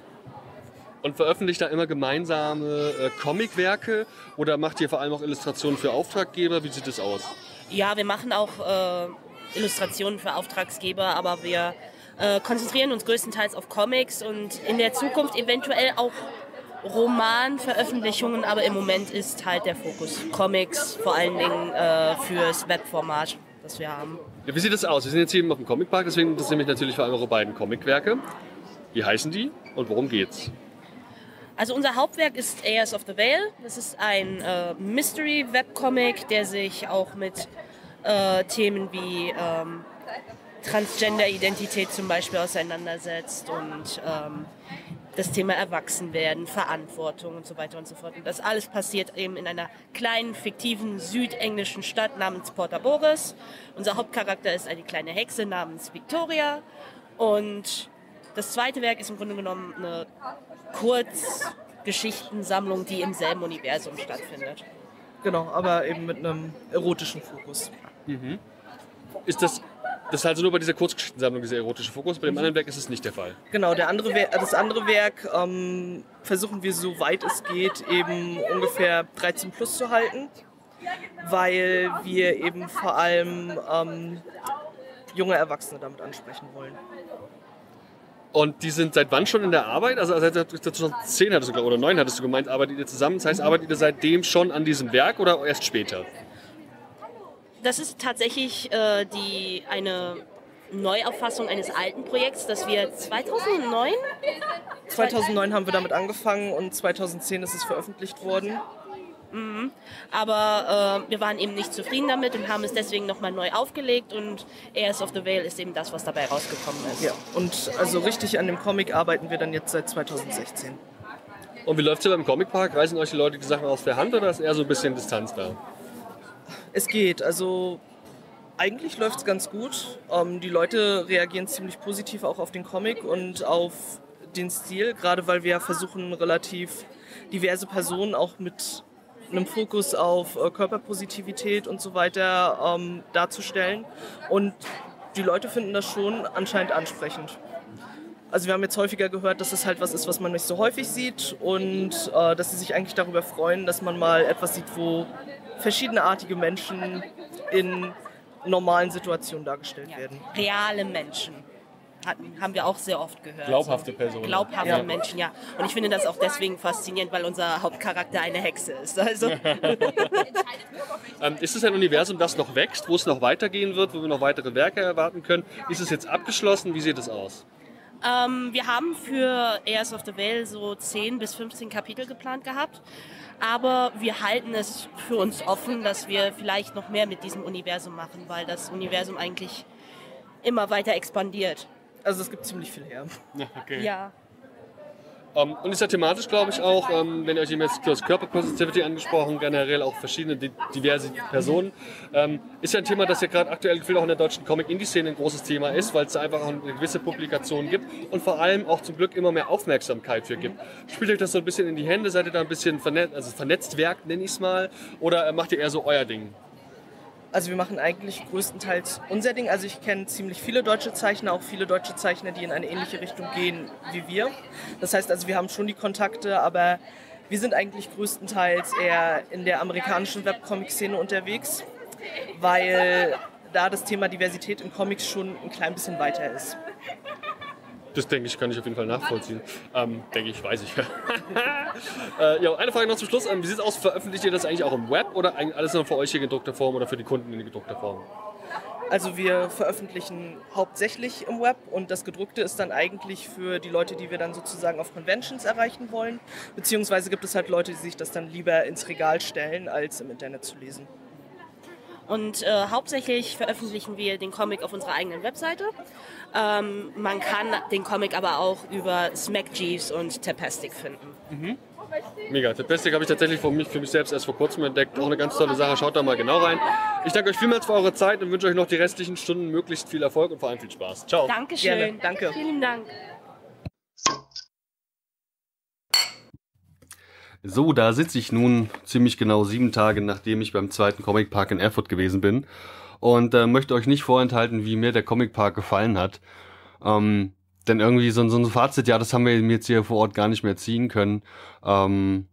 Und veröffentlicht da immer gemeinsame äh, Comicwerke oder macht ihr vor allem auch Illustrationen für Auftraggeber? Wie sieht das aus? Ja, wir machen auch äh, Illustrationen für Auftragsgeber, aber wir äh, konzentrieren uns größtenteils auf Comics und in der Zukunft eventuell auch Romanveröffentlichungen, aber im Moment ist halt der Fokus Comics, vor allen Dingen äh, fürs Webformat, das wir haben. Ja, wie sieht das aus? Wir sind jetzt hier eben auf dem Comicpark, deswegen interessieren mich natürlich vor allem eure beiden Comicwerke. Wie heißen die und worum geht's? Also unser Hauptwerk ist Heirs of the Veil. Das ist ein äh, Mystery-Webcomic, der sich auch mit äh, Themen wie ähm, Transgender-Identität zum Beispiel auseinandersetzt und ähm, das Thema Erwachsenwerden, Verantwortung und so weiter und so fort. Und das alles passiert eben in einer kleinen, fiktiven südenglischen Stadt namens Portaboris. Unser Hauptcharakter ist eine kleine Hexe namens Victoria. Und das zweite Werk ist im Grunde genommen eine Kurzgeschichtensammlung, die im selben Universum stattfindet. Genau, aber eben mit einem erotischen Fokus. Mhm. Ist das, das ist also nur bei dieser Kurzgeschichtensammlung dieser erotische Fokus, bei dem anderen Werk ist es nicht der Fall? Genau, der andere Wer- das andere Werk ähm, versuchen wir, so weit es geht, eben ungefähr dreizehn plus zu halten, weil wir eben vor allem ähm, junge Erwachsene damit ansprechen wollen. Und die sind seit wann schon in der Arbeit? Also seit zweitausendzehn hattest du, glaub, oder neun hattest du gemeint, arbeitet ihr zusammen? Das heißt, arbeitet ihr seitdem schon an diesem Werk oder erst später? Das ist tatsächlich äh, die, eine Neuauffassung eines alten Projekts, das wir zweitausendneun? zweitausendneun haben wir damit angefangen und zweitausendzehn ist es veröffentlicht worden. Mhm. Aber äh, wir waren eben nicht zufrieden damit und haben es deswegen nochmal neu aufgelegt und Heirs of the Veil ist eben das, was dabei rausgekommen ist. Ja, und also richtig an dem Comic arbeiten wir dann jetzt seit zweitausendsechzehn. Und wie läuft es hier beim Comicpark? Reißen euch die Leute die Sachen aus der Hand oder ist eher so ein bisschen Distanz da? Es geht, also eigentlich läuft es ganz gut. Ähm, die Leute reagieren ziemlich positiv auch auf den Comic und auf den Stil, gerade weil wir versuchen, relativ diverse Personen auch mit einem Fokus auf äh, Körperpositivität und so weiter ähm, darzustellen. Und die Leute finden das schon anscheinend ansprechend. Also wir haben jetzt häufiger gehört, dass es halt was ist, was man nicht so häufig sieht und äh, dass sie sich eigentlich darüber freuen, dass man mal etwas sieht, wo verschiedenartige Menschen in normalen Situationen dargestellt ja. werden. Reale Menschen. Hatten, haben wir auch sehr oft gehört. Glaubhafte Personen. Glaubhafte ja. Menschen, ja. Und ich finde das auch deswegen faszinierend, weil unser Hauptcharakter eine Hexe ist. Also. ähm, ist es ein Universum, das noch wächst, wo es noch weitergehen wird, wo wir noch weitere Werke erwarten können? Ist es jetzt abgeschlossen? Wie sieht es aus? Ähm, wir haben für Heirs of the Veil so zehn bis fünfzehn Kapitel geplant gehabt. Aber wir halten es für uns offen, dass wir vielleicht noch mehr mit diesem Universum machen, weil das Universum eigentlich immer weiter expandiert. Also es gibt ziemlich viel her. Okay. Ja. Um, und ist ja thematisch, glaube ich, auch, ähm, wenn ihr euch eben jetzt das Körperpositivity angesprochen, generell auch verschiedene diverse Personen, ähm, ist ja ein Thema, das ja gerade aktuell gefühlt auch in der deutschen Comic-Indie-Szene ein großes Thema ist, weil es da einfach auch eine gewisse Publikation gibt und vor allem auch zum Glück immer mehr Aufmerksamkeit für gibt. Spielt euch das so ein bisschen in die Hände? Seid ihr da ein bisschen vernetzt, also vernetzt Werk, nenne ich es mal, oder macht ihr eher so euer Ding? Also wir machen eigentlich größtenteils unser Ding. Also ich kenne ziemlich viele deutsche Zeichner, auch viele deutsche Zeichner, die in eine ähnliche Richtung gehen wie wir. Das heißt also, wir haben schon die Kontakte, aber wir sind eigentlich größtenteils eher in der amerikanischen Webcomic-Szene unterwegs, weil da das Thema Diversität in Comics schon ein klein bisschen weiter ist. Das denke ich, kann ich auf jeden Fall nachvollziehen. Ähm, denke ich, weiß ich. äh, ja, eine Frage noch zum Schluss. Wie sieht es aus? Veröffentlicht ihr das eigentlich auch im Web oder alles nur für euch hier in gedruckter Form oder für die Kunden in gedruckter Form? Also wir veröffentlichen hauptsächlich im Web und das Gedruckte ist dann eigentlich für die Leute, die wir dann sozusagen auf Conventions erreichen wollen. Beziehungsweise gibt es halt Leute, die sich das dann lieber ins Regal stellen, als im Internet zu lesen. Und äh, hauptsächlich veröffentlichen wir den Comic auf unserer eigenen Webseite. Ähm, man kann den Comic aber auch über Smack Jeeves und Tapastic finden. Mhm. Mega. Tapastic habe ich tatsächlich für mich, für mich selbst erst vor kurzem entdeckt. Auch eine ganz tolle Sache. Schaut da mal genau rein. Ich danke euch vielmals für eure Zeit und wünsche euch noch die restlichen Stunden möglichst viel Erfolg und vor allem viel Spaß. Ciao. Dankeschön. Gerne. Danke. Vielen Dank. So, da sitze ich nun ziemlich genau sieben Tage, nachdem ich beim zweiten Comicpark in Erfurt gewesen bin und äh, möchte euch nicht vorenthalten, wie mir der Comicpark gefallen hat. Ähm, denn irgendwie so, so ein Fazit, ja, das haben wir jetzt hier vor Ort gar nicht mehr ziehen können. Ähm,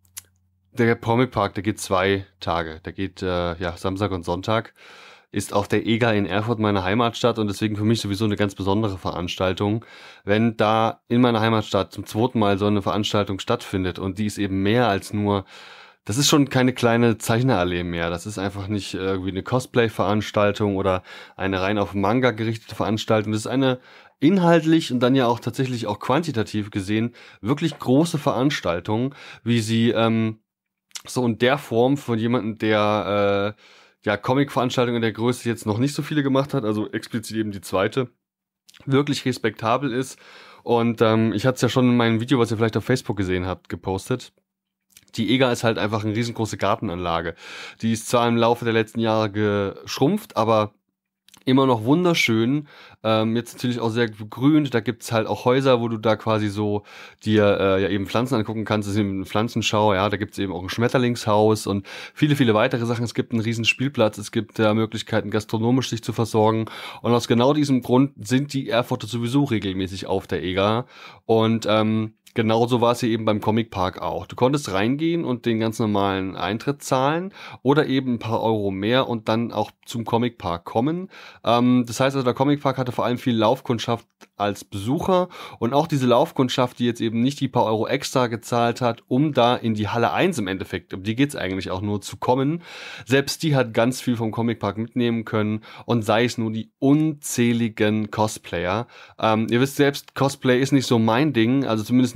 der Comicpark, der geht zwei Tage. Der geht äh, ja Samstag und Sonntag. Ist auch der E G A in Erfurt meine Heimatstadt und deswegen für mich sowieso eine ganz besondere Veranstaltung. Wenn da in meiner Heimatstadt zum zweiten Mal so eine Veranstaltung stattfindet und die ist eben mehr als nur, das ist schon keine kleine Zeichnerallee mehr. Das ist einfach nicht irgendwie eine Cosplay-Veranstaltung oder eine rein auf Manga gerichtete Veranstaltung. Das ist eine inhaltlich und dann ja auch tatsächlich auch quantitativ gesehen wirklich große Veranstaltung, wie sie ähm, so in der Form von jemandem, der äh, ja, Comic-Veranstaltungen in der Größe jetzt noch nicht so viele gemacht hat, also explizit eben die zweite, wirklich respektabel ist. Und ähm, ich hatte es ja schon in meinem Video, was ihr vielleicht auf Facebook gesehen habt, gepostet. Die E G A ist halt einfach eine riesengroße Gartenanlage. Die ist zwar im Laufe der letzten Jahre geschrumpft, aber immer noch wunderschön. Ähm, jetzt natürlich auch sehr begrünt. Da gibt's halt auch Häuser, wo du da quasi so dir äh, ja eben Pflanzen angucken kannst. Das ist eben eine Pflanzenschau. Ja, da gibt's eben auch ein Schmetterlingshaus und viele, viele weitere Sachen. Es gibt einen riesen Spielplatz. Es gibt äh, Möglichkeiten, gastronomisch sich zu versorgen. Und aus genau diesem Grund sind die Erfurter sowieso regelmäßig auf der E G A. Und ähm, genauso war es hier eben beim Comicpark auch. Du konntest reingehen und den ganz normalen Eintritt zahlen oder eben ein paar Euro mehr und dann auch zum Comicpark kommen. Ähm, das heißt also, der Comicpark hatte vor allem viel Laufkundschaft als Besucher und auch diese Laufkundschaft, die jetzt eben nicht die paar Euro extra gezahlt hat, um da in die Halle eins im Endeffekt, um die geht's eigentlich auch nur, zu kommen. Selbst die hat ganz viel vom Comicpark mitnehmen können und sei es nur die unzähligen Cosplayer. Ähm, ihr wisst selbst, Cosplay ist nicht so mein Ding, also zumindest nicht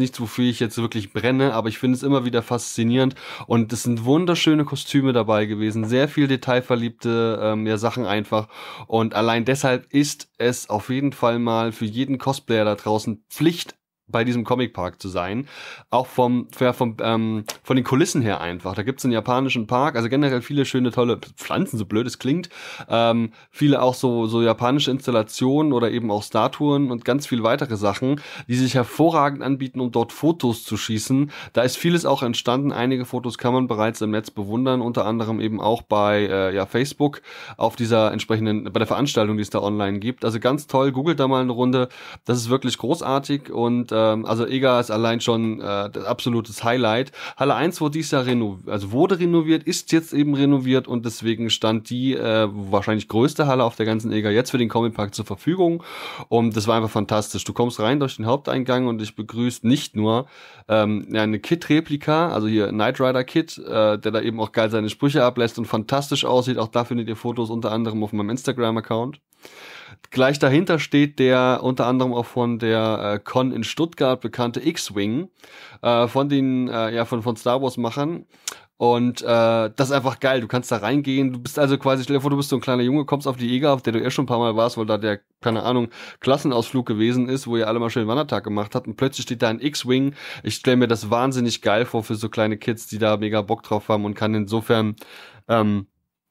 nichts, wofür ich jetzt wirklich brenne, aber ich finde es immer wieder faszinierend und es sind wunderschöne Kostüme dabei gewesen, sehr viel detailverliebte ähm, ja, Sachen einfach und allein deshalb ist es auf jeden Fall mal für jeden Cosplayer da draußen Pflicht, bei diesem Comicpark zu sein. Auch vom, vom, ähm, von den Kulissen her einfach. Da gibt's einen japanischen Park, also generell viele schöne, tolle Pflanzen, so blöd es klingt. Ähm, viele auch so, so japanische Installationen oder eben auch Statuen und ganz viele weitere Sachen, die sich hervorragend anbieten, um dort Fotos zu schießen. Da ist vieles auch entstanden. Einige Fotos kann man bereits im Netz bewundern, unter anderem eben auch bei äh, ja, Facebook auf dieser entsprechenden, bei der Veranstaltung, die es da online gibt. Also ganz toll, googelt da mal eine Runde. Das ist wirklich großartig und also EGA ist allein schon äh, das absolutes Highlight. Halle eins wurde dieses Jahr renoviert, also wurde renoviert, ist jetzt eben renoviert und deswegen stand die äh, wahrscheinlich größte Halle auf der ganzen EGA jetzt für den Comicpark zur Verfügung und das war einfach fantastisch. Du kommst rein durch den Haupteingang und dich begrüßt nicht nur ähm, eine Kit-Replika, also hier Knight Rider Kit, äh, der da eben auch geil seine Sprüche ablässt und fantastisch aussieht. Auch da findet ihr Fotos unter anderem auf meinem Instagram-Account. Gleich dahinter steht der unter anderem auch von der äh, Con in Stuttgart bekannte X-Wing äh, von den äh, ja von von Star Wars Machern und äh, das ist einfach geil. Du kannst da reingehen. Du bist also quasi, stell dir vor, du bist so ein kleiner Junge, kommst auf die EGA, auf der du eh schon ein paar Mal warst, weil da der keine Ahnung Klassenausflug gewesen ist, wo ihr alle mal schön Wandertag gemacht habt und plötzlich steht da ein X-Wing. Ich stelle mir das wahnsinnig geil vor für so kleine Kids, die da mega Bock drauf haben und kann insofern ähm,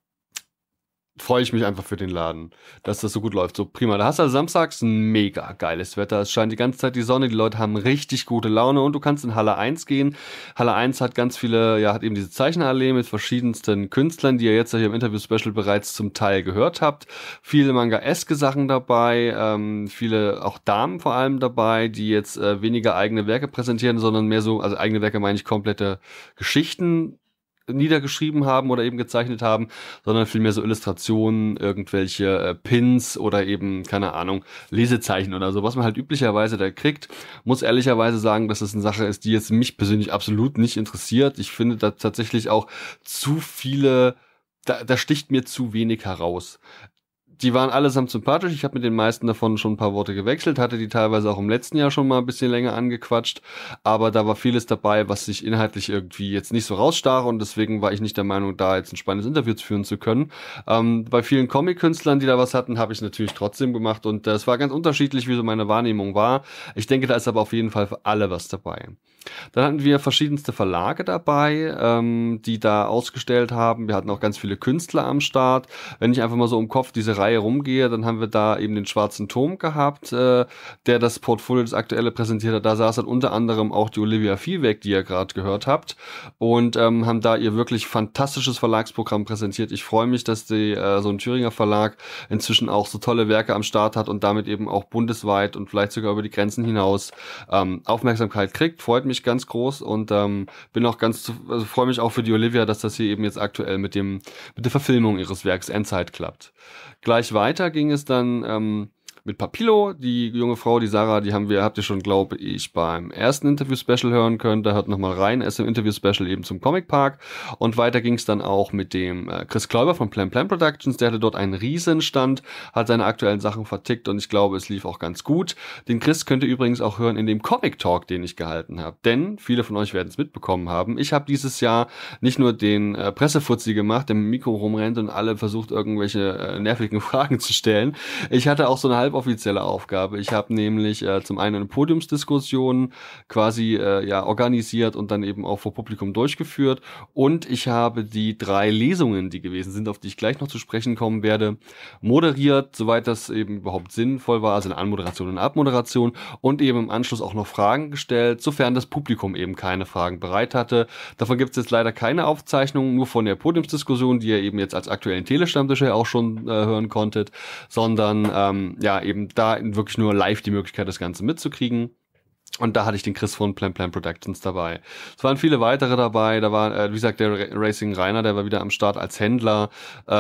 freue ich mich einfach für den Laden, dass das so gut läuft. So prima. Da hast du also samstags ein mega geiles Wetter. Es scheint die ganze Zeit die Sonne. Die Leute haben richtig gute Laune und du kannst in Halle eins gehen. Halle eins hat ganz viele, ja, hat eben diese Zeichnerallee mit verschiedensten Künstlern, die ihr jetzt hier im Interview-Special bereits zum Teil gehört habt. Viele Manga-eske Sachen dabei, ähm, viele auch Damen vor allem dabei, die jetzt äh, weniger eigene Werke präsentieren, sondern mehr so, also eigene Werke meine ich komplette Geschichten niedergeschrieben haben oder eben gezeichnet haben, sondern vielmehr so Illustrationen, irgendwelche äh, Pins oder eben, keine Ahnung, Lesezeichen oder so, was man halt üblicherweise da kriegt. Muss ehrlicherweise sagen, dass das eine Sache ist, die jetzt mich persönlich absolut nicht interessiert. Ich finde da tatsächlich auch zu viele, da, da sticht mir zu wenig heraus. Die waren allesamt sympathisch. Ich habe mit den meisten davon schon ein paar Worte gewechselt, hatte die teilweise auch im letzten Jahr schon mal ein bisschen länger angequatscht, aber da war vieles dabei, was sich inhaltlich irgendwie jetzt nicht so rausstach und deswegen war ich nicht der Meinung, da jetzt ein spannendes Interview führen zu können. Ähm, bei vielen Comic-Künstlern, die da was hatten, habe ich es natürlich trotzdem gemacht und es äh, war ganz unterschiedlich, wie so meine Wahrnehmung war. Ich denke, da ist aber auf jeden Fall für alle was dabei. Dann hatten wir verschiedenste Verlage dabei, ähm, die da ausgestellt haben. Wir hatten auch ganz viele Künstler am Start. Wenn ich einfach mal so im Kopf diese Reihe rumgehe, dann haben wir da eben den Schwarzen Turm gehabt, äh, der das Portfolio, das aktuelle präsentiert hat. Da saß dann unter anderem auch die Olivia Viehweg, die ihr gerade gehört habt und ähm, haben da ihr wirklich fantastisches Verlagsprogramm präsentiert. Ich freue mich, dass die äh, so ein Thüringer Verlag inzwischen auch so tolle Werke am Start hat und damit eben auch bundesweit und vielleicht sogar über die Grenzen hinaus ähm, Aufmerksamkeit kriegt. Freut mich ganz groß und ähm, bin auch ganz, also freue mich auch für die Olivia, dass das hier eben jetzt aktuell mit dem mit der Verfilmung ihres Werks Endzeit klappt. Gleich weiter ging es dann ähm, mit Papillo, die junge Frau, die Sarah, die haben wir, habt ihr schon, glaube ich, beim ersten Interview-Special hören können. Da hört nochmal rein, er ist im Interview-Special eben zum Comic-Park. Und weiter ging es dann auch mit dem äh, Chris Kläuber von Plan Plan Productions. Der hatte dort einen Riesenstand, hat seine aktuellen Sachen vertickt und ich glaube, es lief auch ganz gut. Den Chris könnt ihr übrigens auch hören in dem Comic-Talk, den ich gehalten habe. Denn viele von euch werden es mitbekommen haben. Ich habe dieses Jahr nicht nur den äh, Pressefuzzi gemacht, der mit dem Mikro rumrennt und alle versucht, irgendwelche äh, nervigen Fragen zu stellen. Ich hatte auch so eine halb offizielle Aufgabe. Ich habe nämlich äh, zum einen eine Podiumsdiskussion quasi äh, ja organisiert und dann eben auch vor Publikum durchgeführt und ich habe die drei Lesungen, die gewesen sind, auf die ich gleich noch zu sprechen kommen werde, moderiert, soweit das eben überhaupt sinnvoll war, also eine Anmoderation und eine Abmoderation und eben im Anschluss auch noch Fragen gestellt, sofern das Publikum eben keine Fragen bereit hatte. Davon gibt es jetzt leider keine Aufzeichnung, nur von der Podiumsdiskussion, die ihr eben jetzt als aktuellen Telestammtisch ja auch schon äh, hören konntet, sondern ähm, ja, eben da wirklich nur live die Möglichkeit, das Ganze mitzukriegen. Und da hatte ich den Chris von Plan Plan Productions dabei. Es waren viele weitere dabei. Da war, äh, wie gesagt, der Racing Rainer, der war wieder am Start als Händler.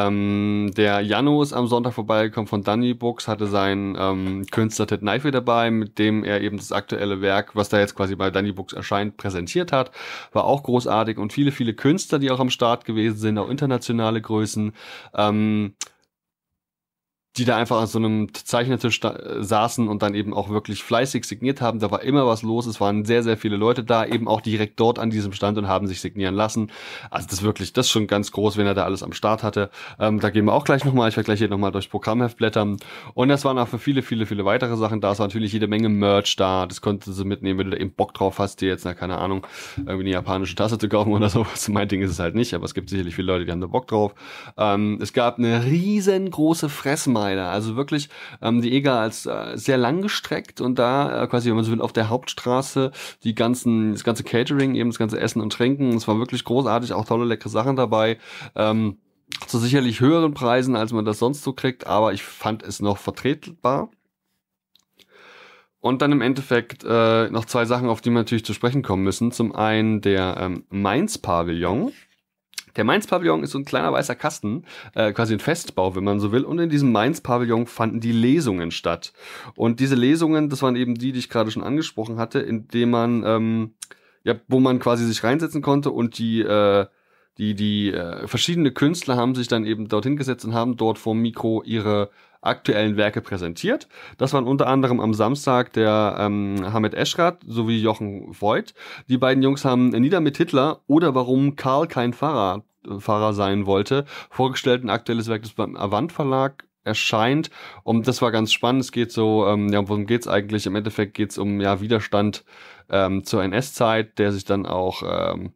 Ähm, der Jano ist am Sonntag vorbeigekommen von Danny Books, hatte seinen ähm, Künstler Ted Knifey dabei, mit dem er eben das aktuelle Werk, was da jetzt quasi bei Danny Books erscheint, präsentiert hat. War auch großartig. Und viele, viele Künstler, die auch am Start gewesen sind, auch internationale Größen. Ähm, die da einfach an so einem Zeichnertisch sta- saßen und dann eben auch wirklich fleißig signiert haben. Da war immer was los. Es waren sehr, sehr viele Leute da, eben auch direkt dort an diesem Stand und haben sich signieren lassen. Also das wirklich, das ist schon ganz groß, wenn er da alles am Start hatte. Ähm, da gehen wir auch gleich nochmal. Ich werde gleich hier nochmal durchs Programmheft blättern. Und es waren auch für viele, viele, viele weitere Sachen da. Es war natürlich jede Menge Merch da. Das konntest du mitnehmen, wenn du da eben Bock drauf hast, dir jetzt, na, keine Ahnung, irgendwie eine japanische Tasse zu kaufen oder so. Mein Ding ist es halt nicht, aber es gibt sicherlich viele Leute, die haben da Bock drauf. Ähm, es gab eine riesengroße Fressmeile. Also wirklich ähm, die EGA als äh, sehr lang gestreckt und da äh, quasi, wenn man so will, auf der Hauptstraße die ganzen, das ganze Catering, eben das ganze Essen und Trinken. Es war wirklich großartig, auch tolle, leckere Sachen dabei. Ähm, zu sicherlich höheren Preisen, als man das sonst so kriegt, aber ich fand es noch vertretbar. Und dann im Endeffekt äh, noch zwei Sachen, auf die wir natürlich zu sprechen kommen müssen. Zum einen der ähm, Mainz-Pavillon. Der Mainz-Pavillon ist so ein kleiner weißer Kasten, äh, quasi ein Festbau, wenn man so will. Und in diesem Mainz-Pavillon fanden die Lesungen statt. Und diese Lesungen, das waren eben die, die ich gerade schon angesprochen hatte, indem man, ähm, ja, wo man quasi sich reinsetzen konnte und die, äh, die, die äh, verschiedene Künstler haben sich dann eben dorthin gesetzt und haben dort vor dem Mikro ihre aktuellen Werke präsentiert. Das waren unter anderem am Samstag der ähm, Hamed Eschrat sowie Jochen Voigt. Die beiden Jungs haben Nieder mit Hitler oder warum Karl kein Pfarrer, äh, Pfarrer sein wollte, vorgestellt, ein aktuelles Werk, das beim Avant Verlag erscheint. Und das war ganz spannend. Es geht so, ähm, ja, worum geht's eigentlich? Im Endeffekt geht's um ja Widerstand ähm, zur N S-Zeit, der sich dann auch ähm,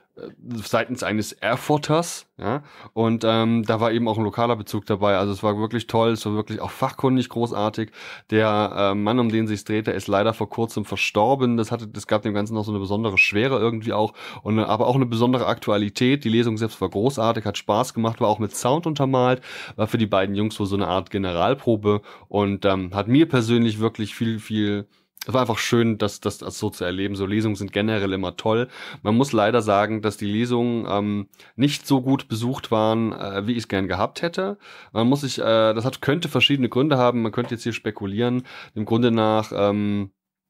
seitens eines Erfurters, ja, und ähm, da war eben auch ein lokaler Bezug dabei, also es war wirklich toll, es war wirklich auch fachkundig großartig. Der äh, Mann, um den sich's drehte, ist leider vor kurzem verstorben, das hatte, das gab dem Ganzen noch so eine besondere Schwere irgendwie auch, und aber auch eine besondere Aktualität. Die Lesung selbst war großartig, hat Spaß gemacht, war auch mit Sound untermalt, war für die beiden Jungs so eine Art Generalprobe und ähm, hat mir persönlich wirklich viel, viel Es war einfach schön, das, das, das so zu erleben. So Lesungen sind generell immer toll. Man muss leider sagen, dass die Lesungen ähm, nicht so gut besucht waren, äh, wie ich es gern gehabt hätte. Man muss sich, äh, das hat, könnte verschiedene Gründe haben. Man könnte jetzt hier spekulieren. Dem Grunde nach ähm,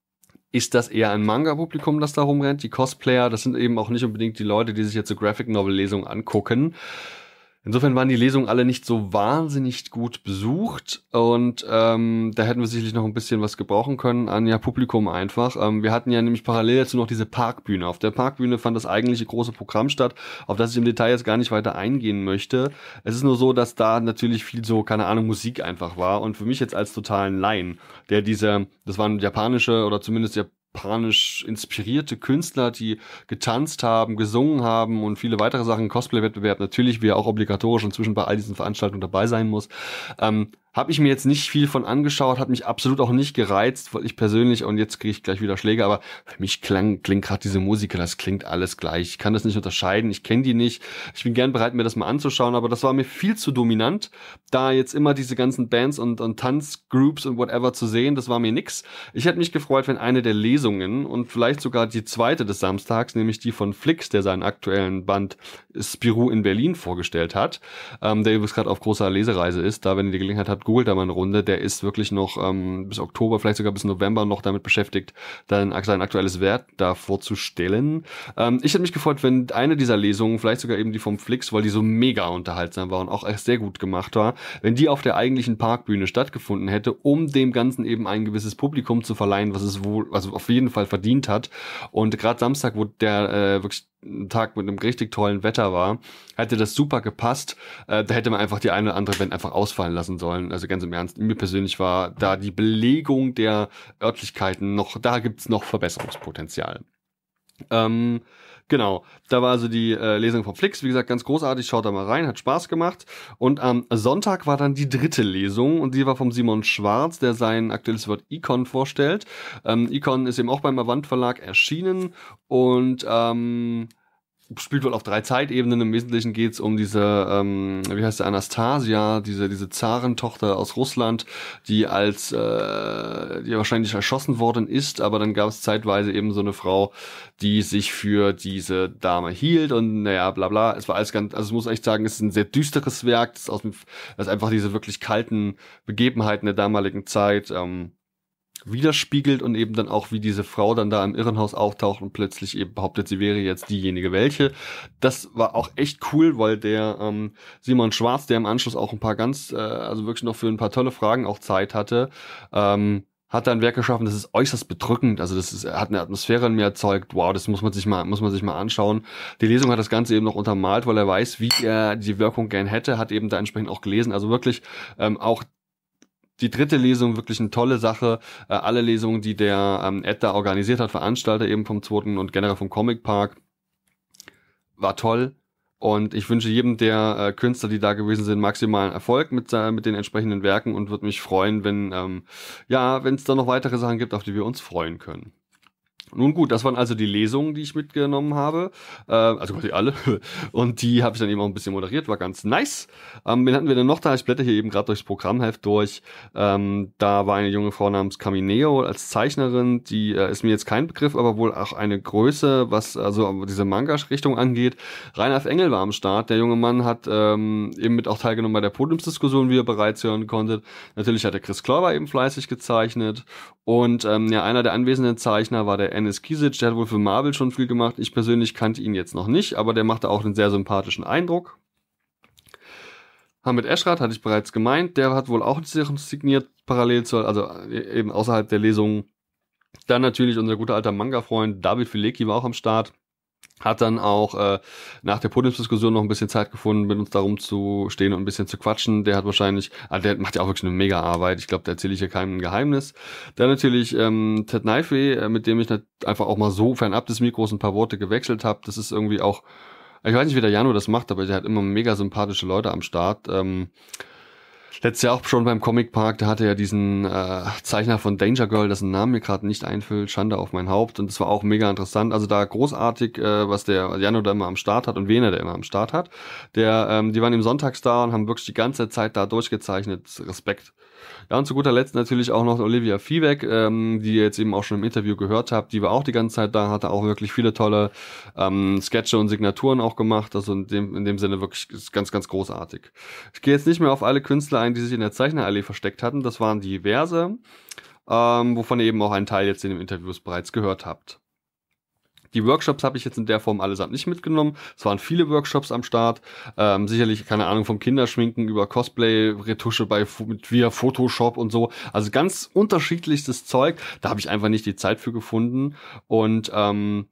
ist das eher ein Manga-Publikum, das da rumrennt. Die Cosplayer, das sind eben auch nicht unbedingt die Leute, die sich jetzt so Graphic-Novel-Lesungen angucken. Insofern waren die Lesungen alle nicht so wahnsinnig gut besucht und ähm, da hätten wir sicherlich noch ein bisschen was gebrauchen können an ja Publikum einfach. Ähm, wir hatten ja nämlich parallel dazu noch diese Parkbühne. Auf der Parkbühne fand das eigentliche große Programm statt, auf das ich im Detail jetzt gar nicht weiter eingehen möchte. Es ist nur so, dass da natürlich viel so, keine Ahnung, Musik einfach war und für mich jetzt als totalen Laien, der diese, das waren japanische oder zumindest ja japanisch inspirierte Künstler, die getanzt haben, gesungen haben und viele weitere Sachen, Cosplay-Wettbewerb natürlich, wie er auch obligatorisch inzwischen bei all diesen Veranstaltungen dabei sein muss. Ähm, habe ich mir jetzt nicht viel von angeschaut, hat mich absolut auch nicht gereizt, weil ich persönlich, und jetzt kriege ich gleich wieder Schläge, aber für mich klang, klingt gerade diese Musiker, das klingt alles gleich. Ich kann das nicht unterscheiden, ich kenne die nicht. Ich bin gern bereit, mir das mal anzuschauen, aber das war mir viel zu dominant, da jetzt immer diese ganzen Bands und, und Tanzgroups und whatever zu sehen, das war mir nix. Ich hätte mich gefreut, wenn eine der Lesungen und vielleicht sogar die zweite des Samstags, nämlich die von Flix, der seinen aktuellen Band Spirou in Berlin vorgestellt hat, ähm, der übrigens gerade auf großer Lesereise ist, da, wenn ihr die Gelegenheit habt, googelt da mal eine Runde, der ist wirklich noch ähm, bis Oktober, vielleicht sogar bis November noch damit beschäftigt, dann sein aktuelles Werk da vorzustellen. Ähm, ich hätte mich gefreut, wenn eine dieser Lesungen, vielleicht sogar eben die vom Flix, weil die so mega unterhaltsam war und auch echt sehr gut gemacht war, wenn die auf der eigentlichen Parkbühne stattgefunden hätte, um dem Ganzen eben ein gewisses Publikum zu verleihen, was es wohl, also auf jeden Fall verdient hat. Und gerade Samstag, wo der äh, wirklich ein Tag mit einem richtig tollen Wetter war, hätte das super gepasst. Äh, da hätte man einfach die eine oder andere Band einfach ausfallen lassen sollen. Also ganz im Ernst, mir persönlich war da die Belegung der Örtlichkeiten noch, da gibt's noch Verbesserungspotenzial. Ähm, genau, da war also die äh, Lesung von Flix, wie gesagt, ganz großartig, schaut da mal rein, hat Spaß gemacht. Und am Sonntag war dann die dritte Lesung und die war vom Simon Schwarz, der sein aktuelles Wort Icon vorstellt. Ähm, Icon ist eben auch beim Avant Verlag erschienen und ähm, spielt wohl auf drei Zeitebenen. Im Wesentlichen geht's um diese, ähm, wie heißt sie, Anastasia, diese diese Zarentochter aus Russland, die als, äh, die wahrscheinlich erschossen worden ist, aber dann gab es zeitweise eben so eine Frau, die sich für diese Dame hielt und naja, bla bla. Es war alles ganz, also ich muss echt sagen, es ist ein sehr düsteres Werk, das ist, aus dem, das ist einfach diese wirklich kalten Begebenheiten der damaligen Zeit, ähm, widerspiegelt und eben dann auch, wie diese Frau dann da im Irrenhaus auftaucht und plötzlich eben behauptet, sie wäre jetzt diejenige welche. Das war auch echt cool, weil der ähm, Simon Schwarz, der im Anschluss auch ein paar ganz, äh, also wirklich noch für ein paar tolle Fragen auch Zeit hatte, ähm, hat da ein Werk geschaffen, das ist äußerst bedrückend, also das ist, hat eine Atmosphäre in mir erzeugt, wow, das muss man sich mal, muss man sich mal anschauen. Die Lesung hat das Ganze eben noch untermalt, weil er weiß, wie er die Wirkung gern hätte, hat eben da entsprechend auch gelesen, also wirklich ähm, auch die dritte Lesung, wirklich eine tolle Sache, äh, alle Lesungen, die der ähm, Ed da organisiert hat, Veranstalter eben vom zweiten und generell vom Comic Park, war toll. Und ich wünsche jedem der äh, Künstler, die da gewesen sind, maximalen Erfolg mit, äh, mit den entsprechenden Werken und würde mich freuen, wenn ähm, ja, wenn es da noch weitere Sachen gibt, auf die wir uns freuen können. Nun gut, das waren also die Lesungen, die ich mitgenommen habe, äh, also quasi alle, und die habe ich dann eben auch ein bisschen moderiert, war ganz nice. Ähm, wen hatten wir denn noch da? Ich blätter hier eben gerade durchs Programmheft durch. Ähm, da war eine junge Frau namens Camineo als Zeichnerin, die äh, ist mir jetzt kein Begriff, aber wohl auch eine Größe, was also diese Manga-Richtung angeht. Reinhard Engel war am Start, der junge Mann hat ähm, eben mit auch teilgenommen bei der Podiumsdiskussion, wie ihr bereits hören konntet. Natürlich hat der Chris Kläuber eben fleißig gezeichnet und ähm, ja, einer der anwesenden Zeichner war der Enes Kisic, der hat wohl für Marvel schon viel gemacht. Ich persönlich kannte ihn jetzt noch nicht, aber der machte auch einen sehr sympathischen Eindruck. Hamid Eschrat hatte ich bereits gemeint, der hat wohl auch signiert parallel zu, also eben außerhalb der Lesung. Dann natürlich unser guter alter Manga-Freund David Filecki war auch am Start. Hat dann auch äh, nach der Podiumsdiskussion noch ein bisschen Zeit gefunden, mit uns darum zu stehen und ein bisschen zu quatschen. Der hat wahrscheinlich, also der macht ja auch wirklich eine mega Arbeit. Ich glaube, da erzähle ich hier keinem ein Geheimnis. Dann natürlich ähm, Ted Naife, äh, mit dem ich einfach auch mal so fernab des Mikros ein paar Worte gewechselt habe. Das ist irgendwie auch, ich weiß nicht, wie der Jano das macht, aber der hat immer mega sympathische Leute am Start. Ähm, Letztes Jahr auch schon beim Comic Park, da hatte er diesen äh, Zeichner von Danger Girl, dessen Namen mir gerade nicht einfällt, Schande auf mein Haupt, und das war auch mega interessant. Also da großartig, äh, was der Jano da immer am Start hat und wen er da immer am Start hat. Der, ähm, die waren im Sonntags da und haben wirklich die ganze Zeit da durchgezeichnet. Respekt. Ja, und zu guter Letzt natürlich auch noch Olivia Viehweg, ähm, die ihr jetzt eben auch schon im Interview gehört habt. Die war auch die ganze Zeit da, hatte auch wirklich viele tolle ähm, Sketche und Signaturen auch gemacht. Also in dem, in dem Sinne wirklich ganz, ganz großartig. Ich gehe jetzt nicht mehr auf alle Künstler ein, die sich in der Zeichnerallee versteckt hatten. Das waren diverse, ähm, wovon ihr eben auch einen Teil jetzt in den Interviews bereits gehört habt. Die Workshops habe ich jetzt in der Form allesamt nicht mitgenommen. Es waren viele Workshops am Start. Ähm, sicherlich, keine Ahnung, vom Kinderschminken über Cosplay, Retusche bei mit via Photoshop und so. Also ganz unterschiedlichstes Zeug. Da habe ich einfach nicht die Zeit für gefunden. Und ähm,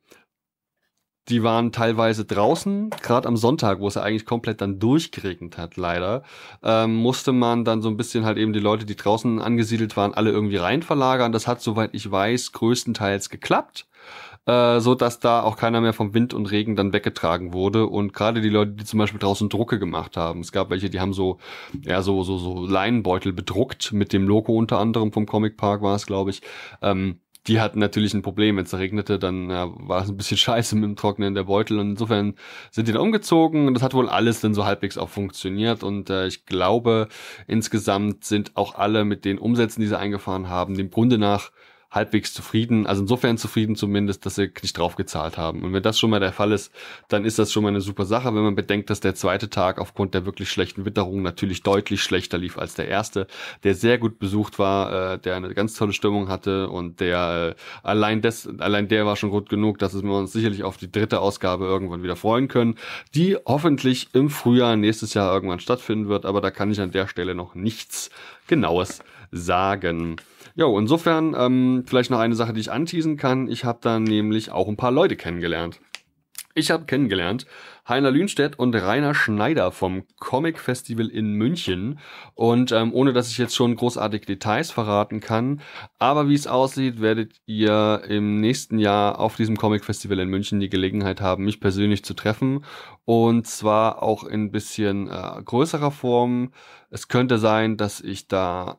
die waren teilweise draußen, gerade am Sonntag, wo es ja eigentlich komplett dann durchgeregnet hat, leider, ähm, musste man dann so ein bisschen halt eben die Leute, die draußen angesiedelt waren, alle irgendwie rein verlagern. Das hat, soweit ich weiß, größtenteils geklappt. Äh, so dass da auch keiner mehr vom Wind und Regen dann weggetragen wurde, und gerade die Leute, die zum Beispiel draußen Drucke gemacht haben, es gab welche, die haben so ja so so so Leinenbeutel bedruckt mit dem Logo unter anderem vom Comic Park, war es, glaube ich. Ähm, die hatten natürlich ein Problem, wenn es regnete, dann ja, war es ein bisschen scheiße mit dem Trocknen der Beutel, und insofern sind die dann umgezogen, und das hat wohl alles dann so halbwegs auch funktioniert, und äh, ich glaube, insgesamt sind auch alle mit den Umsätzen, die sie eingefahren haben, dem Grunde nach halbwegs zufrieden, also insofern zufrieden zumindest, dass sie nicht drauf gezahlt haben. Und wenn das schon mal der Fall ist, dann ist das schon mal eine super Sache, wenn man bedenkt, dass der zweite Tag aufgrund der wirklich schlechten Witterung natürlich deutlich schlechter lief als der erste, der sehr gut besucht war, äh, der eine ganz tolle Stimmung hatte, und der äh, allein des, allein der war schon gut genug, dass wir uns sicherlich auf die dritte Ausgabe irgendwann wieder freuen können, die hoffentlich im Frühjahr nächstes Jahr irgendwann stattfinden wird, aber da kann ich an der Stelle noch nichts Genaues sagen. Jo, insofern ähm, vielleicht noch eine Sache, die ich anteasen kann. Ich habe dann nämlich auch ein paar Leute kennengelernt. Ich habe kennengelernt Heiner Lühnstedt und Rainer Schneider vom Comic Festival in München. Und ähm, ohne dass ich jetzt schon großartig Details verraten kann, aber wie es aussieht, werdet ihr im nächsten Jahr auf diesem Comic Festival in München die Gelegenheit haben, mich persönlich zu treffen. Und zwar auch in ein bisschen äh, größerer Form. Es könnte sein, dass ich da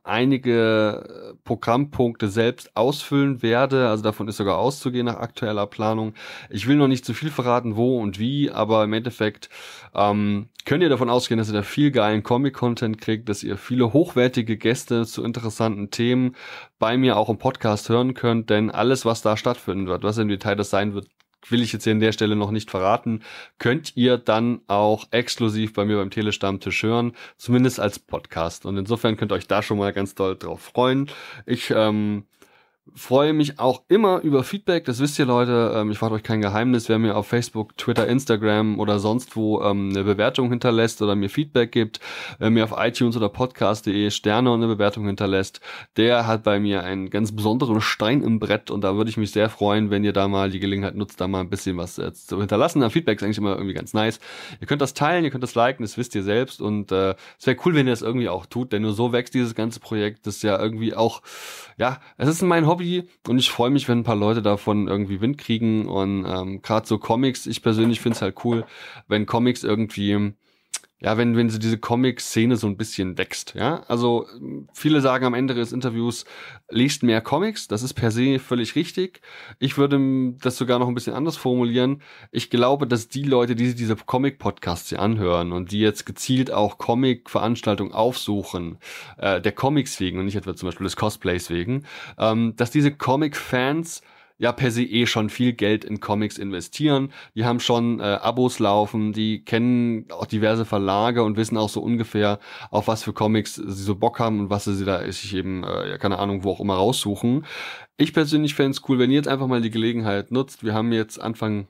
einige Programmpunkte selbst ausfüllen werde. Also davon ist sogar auszugehen nach aktueller Planung. Ich will noch nicht zu viel verraten, wo und wie, aber im Endeffekt ähm, könnt ihr davon ausgehen, dass ihr da viel geilen Comic-Content kriegt, dass ihr viele hochwertige Gäste zu interessanten Themen bei mir auch im Podcast hören könnt. Denn alles, was da stattfinden wird, was im Detail das sein wird, will ich jetzt hier an der Stelle noch nicht verraten, könnt ihr dann auch exklusiv bei mir beim Telestammtisch hören, zumindest als Podcast. Und insofern könnt ihr euch da schon mal ganz doll drauf freuen. Ich ähm, Freue mich auch immer über Feedback, das wisst ihr Leute, ähm, ich verrate euch kein Geheimnis, wer mir auf Facebook, Twitter, Instagram oder sonst wo ähm, eine Bewertung hinterlässt oder mir Feedback gibt, wer mir auf iTunes oder podcast punkt de Sterne und eine Bewertung hinterlässt, der hat bei mir einen ganz besonderen Stein im Brett und da würde ich mich sehr freuen, wenn ihr da mal die Gelegenheit nutzt, da mal ein bisschen was äh, zu hinterlassen. Das Feedback ist eigentlich immer irgendwie ganz nice. Ihr könnt das teilen, ihr könnt das liken, das wisst ihr selbst und äh, es wäre cool, wenn ihr das irgendwie auch tut, denn nur so wächst dieses ganze Projekt, das ja irgendwie auch, ja, es ist mein Hobby und ich freue mich, wenn ein paar Leute davon irgendwie Wind kriegen und ähm, gerade so Comics, ich persönlich finde es halt cool, wenn Comics irgendwie, ja, wenn wenn so diese Comic-Szene so ein bisschen wächst, ja, also viele sagen am Ende des Interviews, lest mehr Comics, das ist per se völlig richtig. Ich würde das sogar noch ein bisschen anders formulieren. Ich glaube, dass die Leute, die sich diese Comic-Podcasts hier anhören und die jetzt gezielt auch Comic-Veranstaltungen aufsuchen, äh, der Comics wegen und nicht etwa zum Beispiel des Cosplays wegen, ähm, dass diese Comic-Fans ja per se eh schon viel Geld in Comics investieren. Die haben schon äh, Abos laufen, die kennen auch diverse Verlage und wissen auch so ungefähr, auf was für Comics sie so Bock haben und was sie da sich eben, äh, keine Ahnung, wo auch immer raussuchen. Ich persönlich fände es cool, wenn ihr jetzt einfach mal die Gelegenheit nutzt. Wir haben jetzt Anfang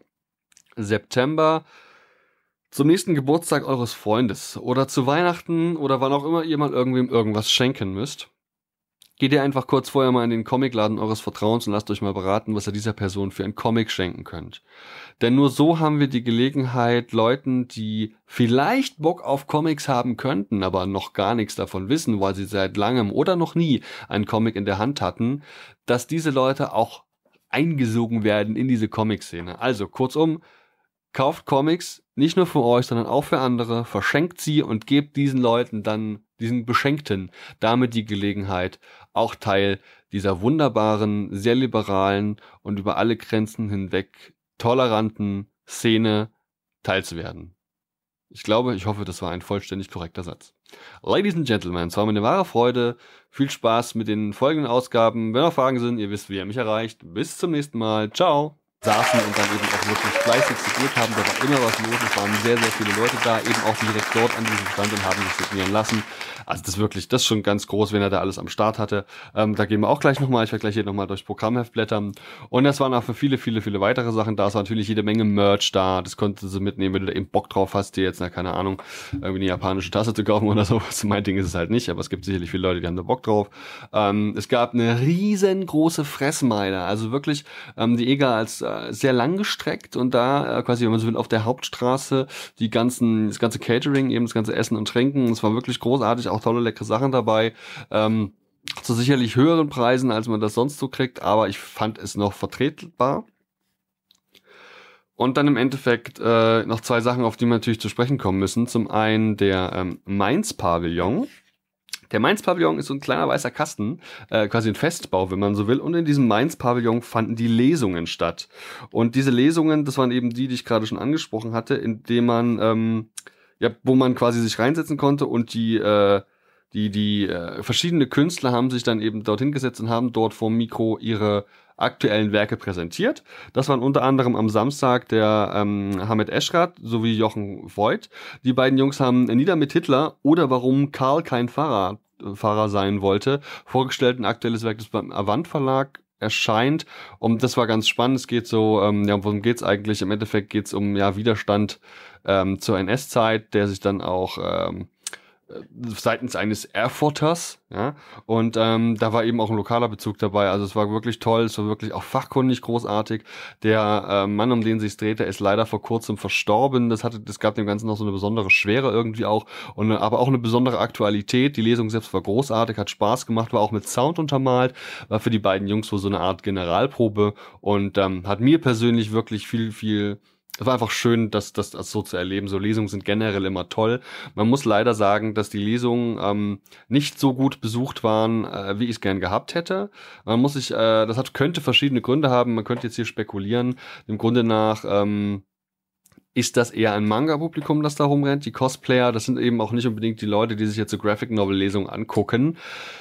September, zum nächsten Geburtstag eures Freundes oder zu Weihnachten oder wann auch immer ihr mal irgendwem irgendwas schenken müsst. Geht ihr einfach kurz vorher mal in den Comicladen eures Vertrauens und lasst euch mal beraten, was ihr dieser Person für einen Comic schenken könnt. Denn nur so haben wir die Gelegenheit, Leuten, die vielleicht Bock auf Comics haben könnten, aber noch gar nichts davon wissen, weil sie seit langem oder noch nie einen Comic in der Hand hatten, dass diese Leute auch eingesogen werden in diese Comic-Szene. Also kurzum, kauft Comics, nicht nur für euch, sondern auch für andere, verschenkt sie und gebt diesen Leuten dann, diesen Beschenkten, damit die Gelegenheit, auch Teil dieser wunderbaren, sehr liberalen und über alle Grenzen hinweg toleranten Szene teilzuwerden. Ich glaube, ich hoffe, das war ein vollständig korrekter Satz. Ladies and Gentlemen, es war mir eine wahre Freude. Viel Spaß mit den folgenden Ausgaben. Wenn noch Fragen sind, ihr wisst, wie ihr mich erreicht. Bis zum nächsten Mal. Ciao. Saßen und dann eben auch wirklich fleißig signiert haben. Da war immer was los. Es waren sehr, sehr viele Leute da, eben auch direkt dort an diesem Stand und haben sich signieren lassen. Also das ist wirklich, das ist schon ganz groß, wenn er da alles am Start hatte. Ähm, da gehen wir auch gleich nochmal. Ich werde gleich hier nochmal durchs Programmheft blättern. Und das waren auch für viele, viele, viele weitere Sachen da. Es war natürlich jede Menge Merch da. Das konntest du mitnehmen, wenn du da eben Bock drauf hast, dir jetzt, na keine Ahnung, irgendwie eine japanische Tasse zu kaufen oder so. Mein Ding ist es halt nicht, aber es gibt sicherlich viele Leute, die haben da Bock drauf. Ähm, es gab eine riesengroße Fressmeile. Also wirklich ähm, die EGA als äh, sehr lang gestreckt und da äh, quasi, wenn man so will, auf der Hauptstraße die ganzen, das ganze Catering, eben das ganze Essen und Trinken. Es war wirklich großartig, auch tolle, leckere Sachen dabei. Ähm, zu sicherlich höheren Preisen, als man das sonst so kriegt, aber ich fand es noch vertretbar. Und dann im Endeffekt äh, noch zwei Sachen, auf die wir natürlich zu sprechen kommen müssen. Zum einen der ähm, Mainz-Pavillon. Der Mainz-Pavillon ist so ein kleiner weißer Kasten, äh, quasi ein Festbau, wenn man so will. Und in diesem Mainz-Pavillon fanden die Lesungen statt. Und diese Lesungen, das waren eben die, die ich gerade schon angesprochen hatte, indem man, ähm, ja, wo man quasi sich reinsetzen konnte und die, äh, die, die äh, verschiedene Künstler haben sich dann eben dorthin gesetzt und haben dort vor dem Mikro ihre aktuellen Werke präsentiert. Das waren unter anderem am Samstag der ähm, Hamed Eschrat sowie Jochen Voigt. Die beiden Jungs haben Nieder mit Hitler oder warum Karl kein Fahrer, äh, Fahrer sein wollte, vorgestellt, ein aktuelles Werk, das beim Avant Verlag erscheint. Und das war ganz spannend. Es geht so, ähm, ja, worum geht's eigentlich? Im Endeffekt geht's um ja Widerstand ähm, zur N S-Zeit, der sich dann auch ähm, seitens eines Erfurters, ja, und ähm, da war eben auch ein lokaler Bezug dabei, also es war wirklich toll, es war wirklich auch fachkundig großartig. Der äh, Mann, um den sich's drehte, ist leider vor kurzem verstorben, das hatte, das gab dem Ganzen noch so eine besondere Schwere irgendwie auch, und aber auch eine besondere Aktualität. Die Lesung selbst war großartig, hat Spaß gemacht, war auch mit Sound untermalt, war für die beiden Jungs so eine Art Generalprobe und ähm, hat mir persönlich wirklich viel, viel Es war einfach schön, das, das, das so zu erleben. So Lesungen sind generell immer toll. Man muss leider sagen, dass die Lesungen ähm, nicht so gut besucht waren, äh, wie ich es gern gehabt hätte. Man muss sich, äh, das hat, könnte verschiedene Gründe haben. Man könnte jetzt hier spekulieren. Dem Grunde nach ähm, ist das eher ein Manga-Publikum, das da rumrennt. Die Cosplayer, das sind eben auch nicht unbedingt die Leute, die sich jetzt so Graphic-Novel-Lesungen angucken.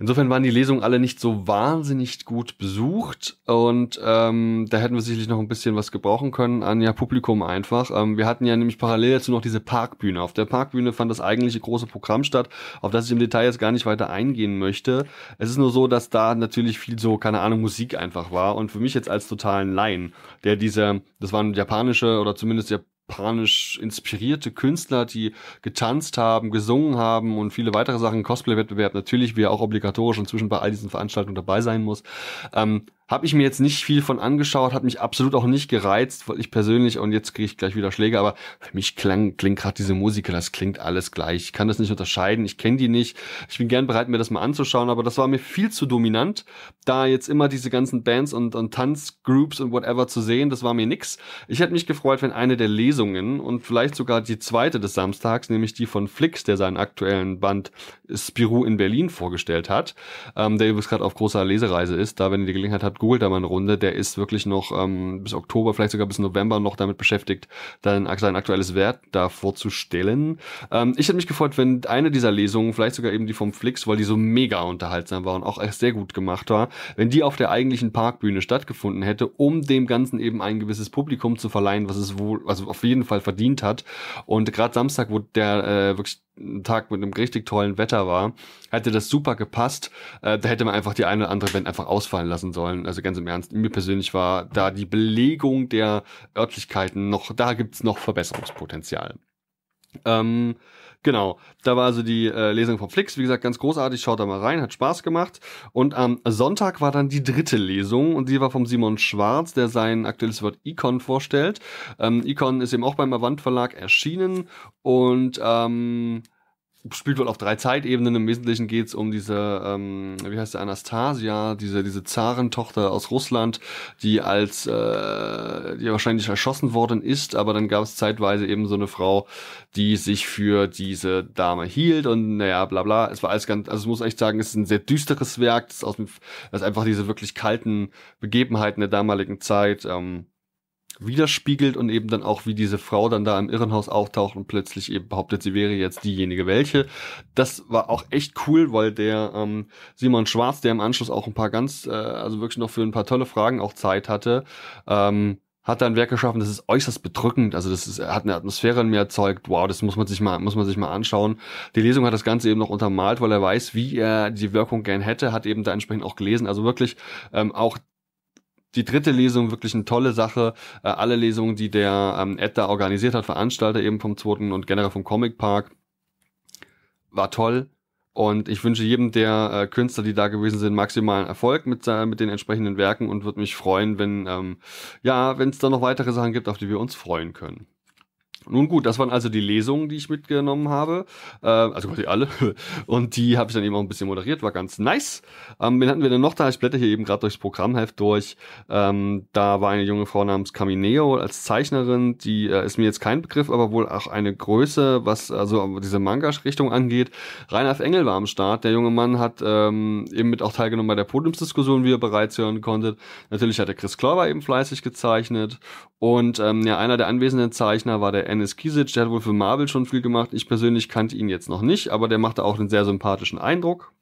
Insofern waren die Lesungen alle nicht so wahnsinnig gut besucht und ähm, da hätten wir sicherlich noch ein bisschen was gebrauchen können an ja Publikum einfach. Ähm, wir hatten ja nämlich parallel dazu noch diese Parkbühne. Auf der Parkbühne fand das eigentliche große Programm statt, auf das ich im Detail jetzt gar nicht weiter eingehen möchte. Es ist nur so, dass da natürlich viel so, keine Ahnung, Musik einfach war und für mich jetzt als totalen Laien, der diese, das waren japanische oder zumindest ja japanisch inspirierte Künstler, die getanzt haben, gesungen haben und viele weitere Sachen, Cosplay-Wettbewerb natürlich, wie er auch obligatorisch inzwischen bei all diesen Veranstaltungen dabei sein muss. Ähm, habe ich mir jetzt nicht viel von angeschaut, hat mich absolut auch nicht gereizt, weil ich persönlich, und jetzt kriege ich gleich wieder Schläge, aber für mich klang, klingt gerade diese Musiker, das klingt alles gleich. Ich kann das nicht unterscheiden, ich kenne die nicht. Ich bin gern bereit, mir das mal anzuschauen, aber das war mir viel zu dominant, da jetzt immer diese ganzen Bands und, und Tanzgroups und whatever zu sehen, das war mir nix. Ich hätte mich gefreut, wenn eine der Lesungen und vielleicht sogar die zweite des Samstags, nämlich die von Flix, der seinen aktuellen Band Spirou in Berlin vorgestellt hat, ähm, der übrigens gerade auf großer Lesereise ist, da, wenn ihr die Gelegenheit habt, googelt da mal eine Runde, der ist wirklich noch ähm, bis Oktober, vielleicht sogar bis November noch damit beschäftigt, dann sein aktuelles Werk da vorzustellen. Ähm, ich hätte mich gefreut, wenn eine dieser Lesungen, vielleicht sogar eben die vom Flix, weil die so mega unterhaltsam war und auch echt sehr gut gemacht war, wenn die auf der eigentlichen Parkbühne stattgefunden hätte, um dem Ganzen eben ein gewisses Publikum zu verleihen, was es wohl, also auf jeden Fall verdient hat. Und gerade Samstag, wo der äh, wirklich ein Tag mit einem richtig tollen Wetter war, hätte das super gepasst. Äh, da hätte man einfach die eine oder andere Band einfach ausfallen lassen sollen. Also ganz im Ernst, mir persönlich war da die Belegung der Örtlichkeiten noch, da gibt's noch Verbesserungspotenzial. Ähm, genau, da war also die äh, Lesung vom Flix, wie gesagt, ganz großartig, schaut da mal rein, hat Spaß gemacht. Und am Sonntag war dann die dritte Lesung und die war vom Simon Schwarz, der sein aktuelles Wort Icon vorstellt. Ähm, Icon ist eben auch beim Avant Verlag erschienen und ähm, spielt wohl auf drei Zeitebenen. Im Wesentlichen geht es um diese, ähm, wie heißt sie, Anastasia, diese diese Zarentochter aus Russland, die als, äh, die wahrscheinlich erschossen worden ist, aber dann gab es zeitweise eben so eine Frau, die sich für diese Dame hielt und naja, bla bla. Es war alles ganz, also ich muss echt sagen, es ist ein sehr düsteres Werk, das ist, aus dem, das ist einfach diese wirklich kalten Begebenheiten der damaligen Zeit, ähm, widerspiegelt und eben dann auch, wie diese Frau dann da im Irrenhaus auftaucht und plötzlich eben behauptet, sie wäre jetzt diejenige welche. Das war auch echt cool, weil der ähm, Simon Schwarz, der im Anschluss auch ein paar ganz, äh, also wirklich noch für ein paar tolle Fragen auch Zeit hatte, ähm, hat da ein Werk geschaffen, das ist äußerst bedrückend, also das ist, er hat eine Atmosphäre in mir erzeugt, wow, das muss man sich mal, muss man sich mal anschauen. Die Lesung hat das Ganze eben noch untermalt, weil er weiß, wie er die Wirkung gern hätte, hat eben da entsprechend auch gelesen, also wirklich ähm, auch die dritte Lesung wirklich eine tolle Sache. Äh, alle Lesungen, die der ähm, Ed da organisiert hat, Veranstalter eben vom zweiten und generell vom Comic Park, war toll. Und ich wünsche jedem der äh, Künstler, die da gewesen sind, maximalen Erfolg mit, äh, mit den entsprechenden Werken und würde mich freuen, wenn ähm, ja, wenn es da noch weitere Sachen gibt, auf die wir uns freuen können. Nun gut, das waren also die Lesungen, die ich mitgenommen habe, äh, also quasi alle, und die habe ich dann eben auch ein bisschen moderiert, war ganz nice. Ähm, wen hatten wir denn noch da? Ich blätter hier eben gerade durchs Programmheft durch. Ähm, da war eine junge Frau namens Camineo als Zeichnerin, die äh, ist mir jetzt kein Begriff, aber wohl auch eine Größe, was also diese Manga-Richtung angeht. Reinhard Engel war am Start, der junge Mann hat ähm, eben mit auch teilgenommen bei der Podiumsdiskussion, wie ihr bereits hören konntet. Natürlich hat der Chris Kleuber eben fleißig gezeichnet und ähm, ja, einer der anwesenden Zeichner war der Enis Kisic, der hat wohl für Marvel schon viel gemacht. Ich persönlich kannte ihn jetzt noch nicht, aber der machte auch einen sehr sympathischen Eindruck.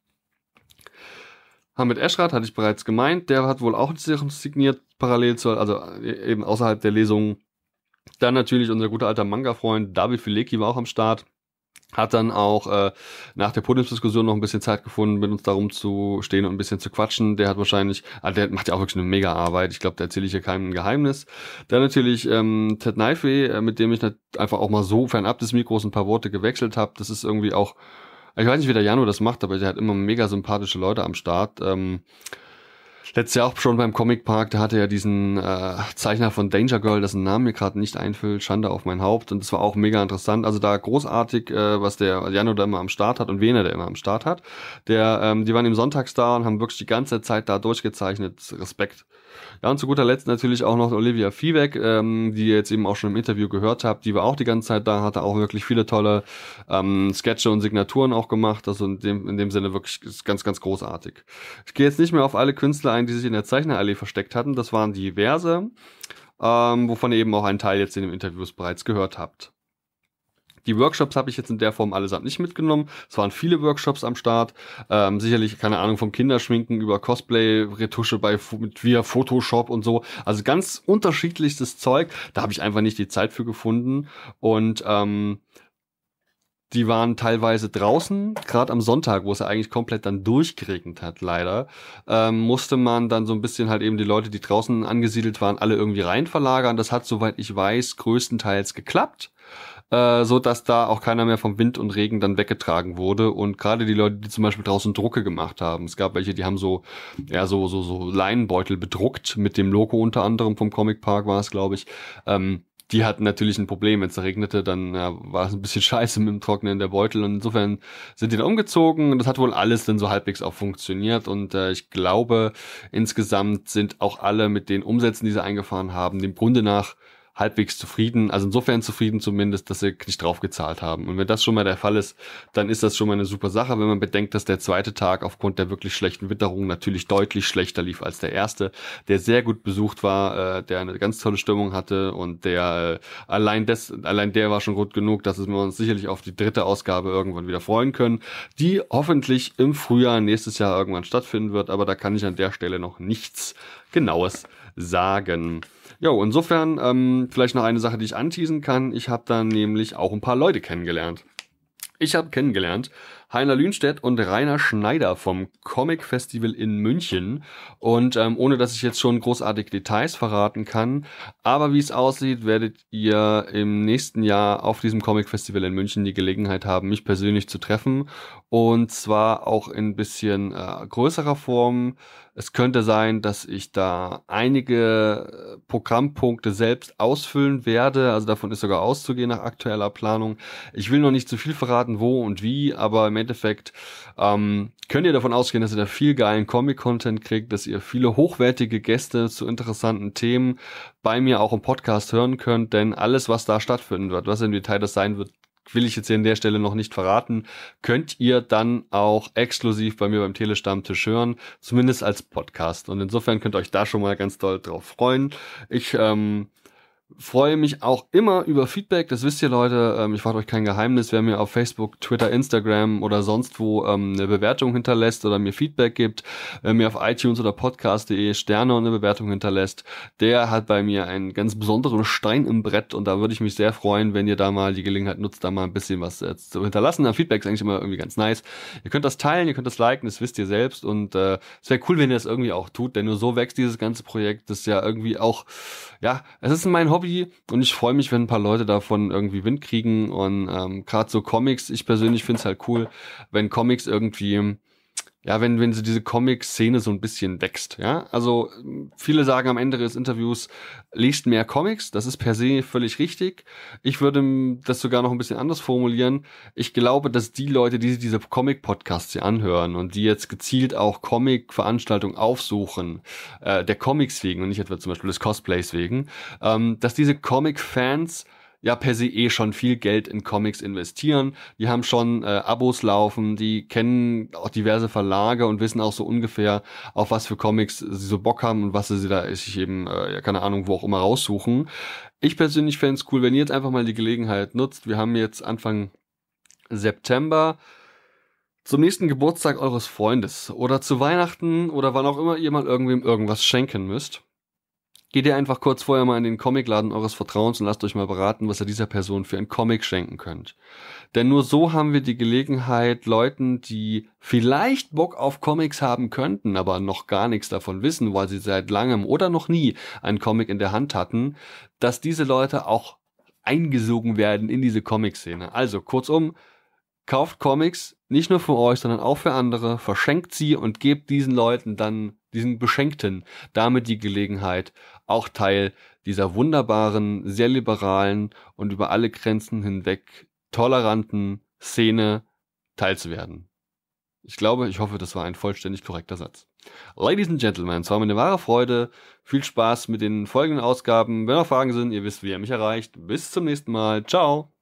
Hamid Eschrat hatte ich bereits gemeint, der hat wohl auch signiert parallel zu, also eben außerhalb der Lesung. Dann natürlich unser guter alter Manga-Freund David Filecki war auch am Start. Hat dann auch äh, nach der Podiumsdiskussion noch ein bisschen Zeit gefunden, mit uns darum zu stehen und ein bisschen zu quatschen. Der hat wahrscheinlich, ah, der macht ja auch wirklich eine mega Arbeit. Ich glaube, da erzähle ich hier keinem ein Geheimnis. Dann natürlich ähm, Ted Naife, äh, mit dem ich einfach auch mal so fernab des Mikros ein paar Worte gewechselt habe. Das ist irgendwie auch, ich weiß nicht, wie der Jano das macht, aber der hat immer mega sympathische Leute am Start. Ähm, Letztes Jahr auch schon beim Comic Park, da hatte er diesen äh, Zeichner von Danger Girl, dessen Namen mir gerade nicht einfällt, Schande auf mein Haupt, und das war auch mega interessant. Also da großartig, äh, was der Jano da immer am Start hat und wen er da immer am Start hat. Der, ähm, die waren im Sonntags da und haben wirklich die ganze Zeit da durchgezeichnet. Respekt. Ja, und zu guter Letzt natürlich auch noch Olivia Viehweg, ähm, die ihr jetzt eben auch schon im Interview gehört habt. Die war auch die ganze Zeit da, hatte auch wirklich viele tolle ähm, Sketche und Signaturen auch gemacht. Also in dem, in dem Sinne wirklich ganz, ganz großartig. Ich gehe jetzt nicht mehr auf alle Künstler ein, die sich in der Zeichnerallee versteckt hatten. Das waren diverse, ähm, wovon ihr eben auch einen Teil jetzt in den Interviews bereits gehört habt. Die Workshops habe ich jetzt in der Form allesamt nicht mitgenommen. Es waren viele Workshops am Start. Ähm, sicherlich, keine Ahnung, vom Kinderschminken über Cosplay, Retusche bei mit via Photoshop und so. Also ganz unterschiedlichstes Zeug. Da habe ich einfach nicht die Zeit für gefunden. Und ähm, die waren teilweise draußen, gerade am Sonntag, wo es ja eigentlich komplett dann durchgeregnet hat, leider, ähm, musste man dann so ein bisschen halt eben die Leute, die draußen angesiedelt waren, alle irgendwie rein verlagern. Das hat, soweit ich weiß, größtenteils geklappt. Äh, so dass da auch keiner mehr vom Wind und Regen dann weggetragen wurde, und gerade die Leute, die zum Beispiel draußen Drucke gemacht haben, es gab welche, die haben so ja so so so Leinenbeutel bedruckt mit dem Logo unter anderem vom Comic Park, war es, glaube ich. Ähm, die hatten natürlich ein Problem, wenn es regnete, dann ja, war es ein bisschen scheiße mit dem Trocknen der Beutel, und insofern sind die da umgezogen, und das hat wohl alles dann so halbwegs auch funktioniert, und äh, ich glaube, insgesamt sind auch alle mit den Umsätzen, die sie eingefahren haben, dem Grunde nach halbwegs zufrieden, also insofern zufrieden zumindest, dass sie nicht drauf gezahlt haben. Und wenn das schon mal der Fall ist, dann ist das schon mal eine super Sache, wenn man bedenkt, dass der zweite Tag aufgrund der wirklich schlechten Witterung natürlich deutlich schlechter lief als der erste, der sehr gut besucht war, äh, der eine ganz tolle Stimmung hatte, und der äh, allein des, allein der war schon gut genug, dass wir uns sicherlich auf die dritte Ausgabe irgendwann wieder freuen können, die hoffentlich im Frühjahr nächstes Jahr irgendwann stattfinden wird, aber da kann ich an der Stelle noch nichts Genaues sagen. Jo, insofern ähm, vielleicht noch eine Sache, die ich anteasen kann. Ich habe dann nämlich auch ein paar Leute kennengelernt. Ich habe kennengelernt Heiner Lühnstedt und Rainer Schneider vom Comic Festival in München. Und ähm, ohne dass ich jetzt schon großartig Details verraten kann, aber wie es aussieht, werdet ihr im nächsten Jahr auf diesem Comic Festival in München die Gelegenheit haben, mich persönlich zu treffen. Und zwar auch in ein bisschen äh, größerer Form. Es könnte sein, dass ich da einige Programmpunkte selbst ausfüllen werde. Also davon ist sogar auszugehen nach aktueller Planung. Ich will noch nicht zu viel verraten, wo und wie, aber im Endeffekt ähm, könnt ihr davon ausgehen, dass ihr da viel geilen Comic-Content kriegt, dass ihr viele hochwertige Gäste zu interessanten Themen bei mir auch im Podcast hören könnt, denn alles, was da stattfinden wird, was im Detail das sein wird, will ich jetzt hier an der Stelle noch nicht verraten, könnt ihr dann auch exklusiv bei mir beim Telestammtisch hören, zumindest als Podcast. Und insofern könnt ihr euch da schon mal ganz doll drauf freuen. Ich ähm, freue mich auch immer über Feedback, das wisst ihr, Leute. Ähm, ich verrate euch kein Geheimnis, wer mir auf Facebook, Twitter, Instagram oder sonst wo ähm, eine Bewertung hinterlässt oder mir Feedback gibt, wer mir auf iTunes oder podcast punkt de Sterne und eine Bewertung hinterlässt, der hat bei mir einen ganz besonderen Stein im Brett, und da würde ich mich sehr freuen, wenn ihr da mal die Gelegenheit nutzt, da mal ein bisschen was äh, zu hinterlassen. Ein Feedback ist eigentlich immer irgendwie ganz nice. Ihr könnt das teilen, ihr könnt das liken, das wisst ihr selbst, und äh, es wäre cool, wenn ihr das irgendwie auch tut, denn nur so wächst dieses ganze Projekt. Das ist ja irgendwie auch, ja, es ist mein Hobby, und ich freue mich, wenn ein paar Leute davon irgendwie Wind kriegen, und ähm, gerade so Comics, ich persönlich finde es halt cool, wenn Comics irgendwie, ja, wenn wenn so diese Comic-Szene so ein bisschen wächst, ja, also viele sagen am Ende des Interviews, lest mehr Comics, das ist per se völlig richtig. Ich würde das sogar noch ein bisschen anders formulieren. Ich glaube, dass die Leute, die sich diese Comic-Podcasts hier anhören und die jetzt gezielt auch Comic-Veranstaltungen aufsuchen, äh, der Comics wegen und nicht etwa zum Beispiel des Cosplays wegen, ähm, dass diese Comic-Fans ja per se eh schon viel Geld in Comics investieren. Die haben schon äh, Abos laufen, die kennen auch diverse Verlage und wissen auch so ungefähr, auf was für Comics sie so Bock haben und was sie da sich eben, äh, ja, keine Ahnung, wo auch immer raussuchen. Ich persönlich fände es cool, wenn ihr jetzt einfach mal die Gelegenheit nutzt. Wir haben jetzt Anfang September, zum nächsten Geburtstag eures Freundes oder zu Weihnachten oder wann auch immer ihr mal irgendwem irgendwas schenken müsst. Geht ihr einfach kurz vorher mal in den Comicladen eures Vertrauens und lasst euch mal beraten, was ihr dieser Person für ein Comic schenken könnt. Denn nur so haben wir die Gelegenheit, Leuten, die vielleicht Bock auf Comics haben könnten, aber noch gar nichts davon wissen, weil sie seit langem oder noch nie einen Comic in der Hand hatten, dass diese Leute auch eingesogen werden in diese Comic-Szene. Also kurzum, kauft Comics, nicht nur für euch, sondern auch für andere, verschenkt sie und gebt diesen Leuten dann, diesen Beschenkten, damit die Gelegenheit, auch Teil dieser wunderbaren, sehr liberalen und über alle Grenzen hinweg toleranten Szene teilzuwerden. Ich glaube, ich hoffe, das war ein vollständig korrekter Satz. Ladies and Gentlemen, es war mir eine wahre Freude. Viel Spaß mit den folgenden Ausgaben. Wenn noch Fragen sind, ihr wisst, wie ihr mich erreicht. Bis zum nächsten Mal. Ciao!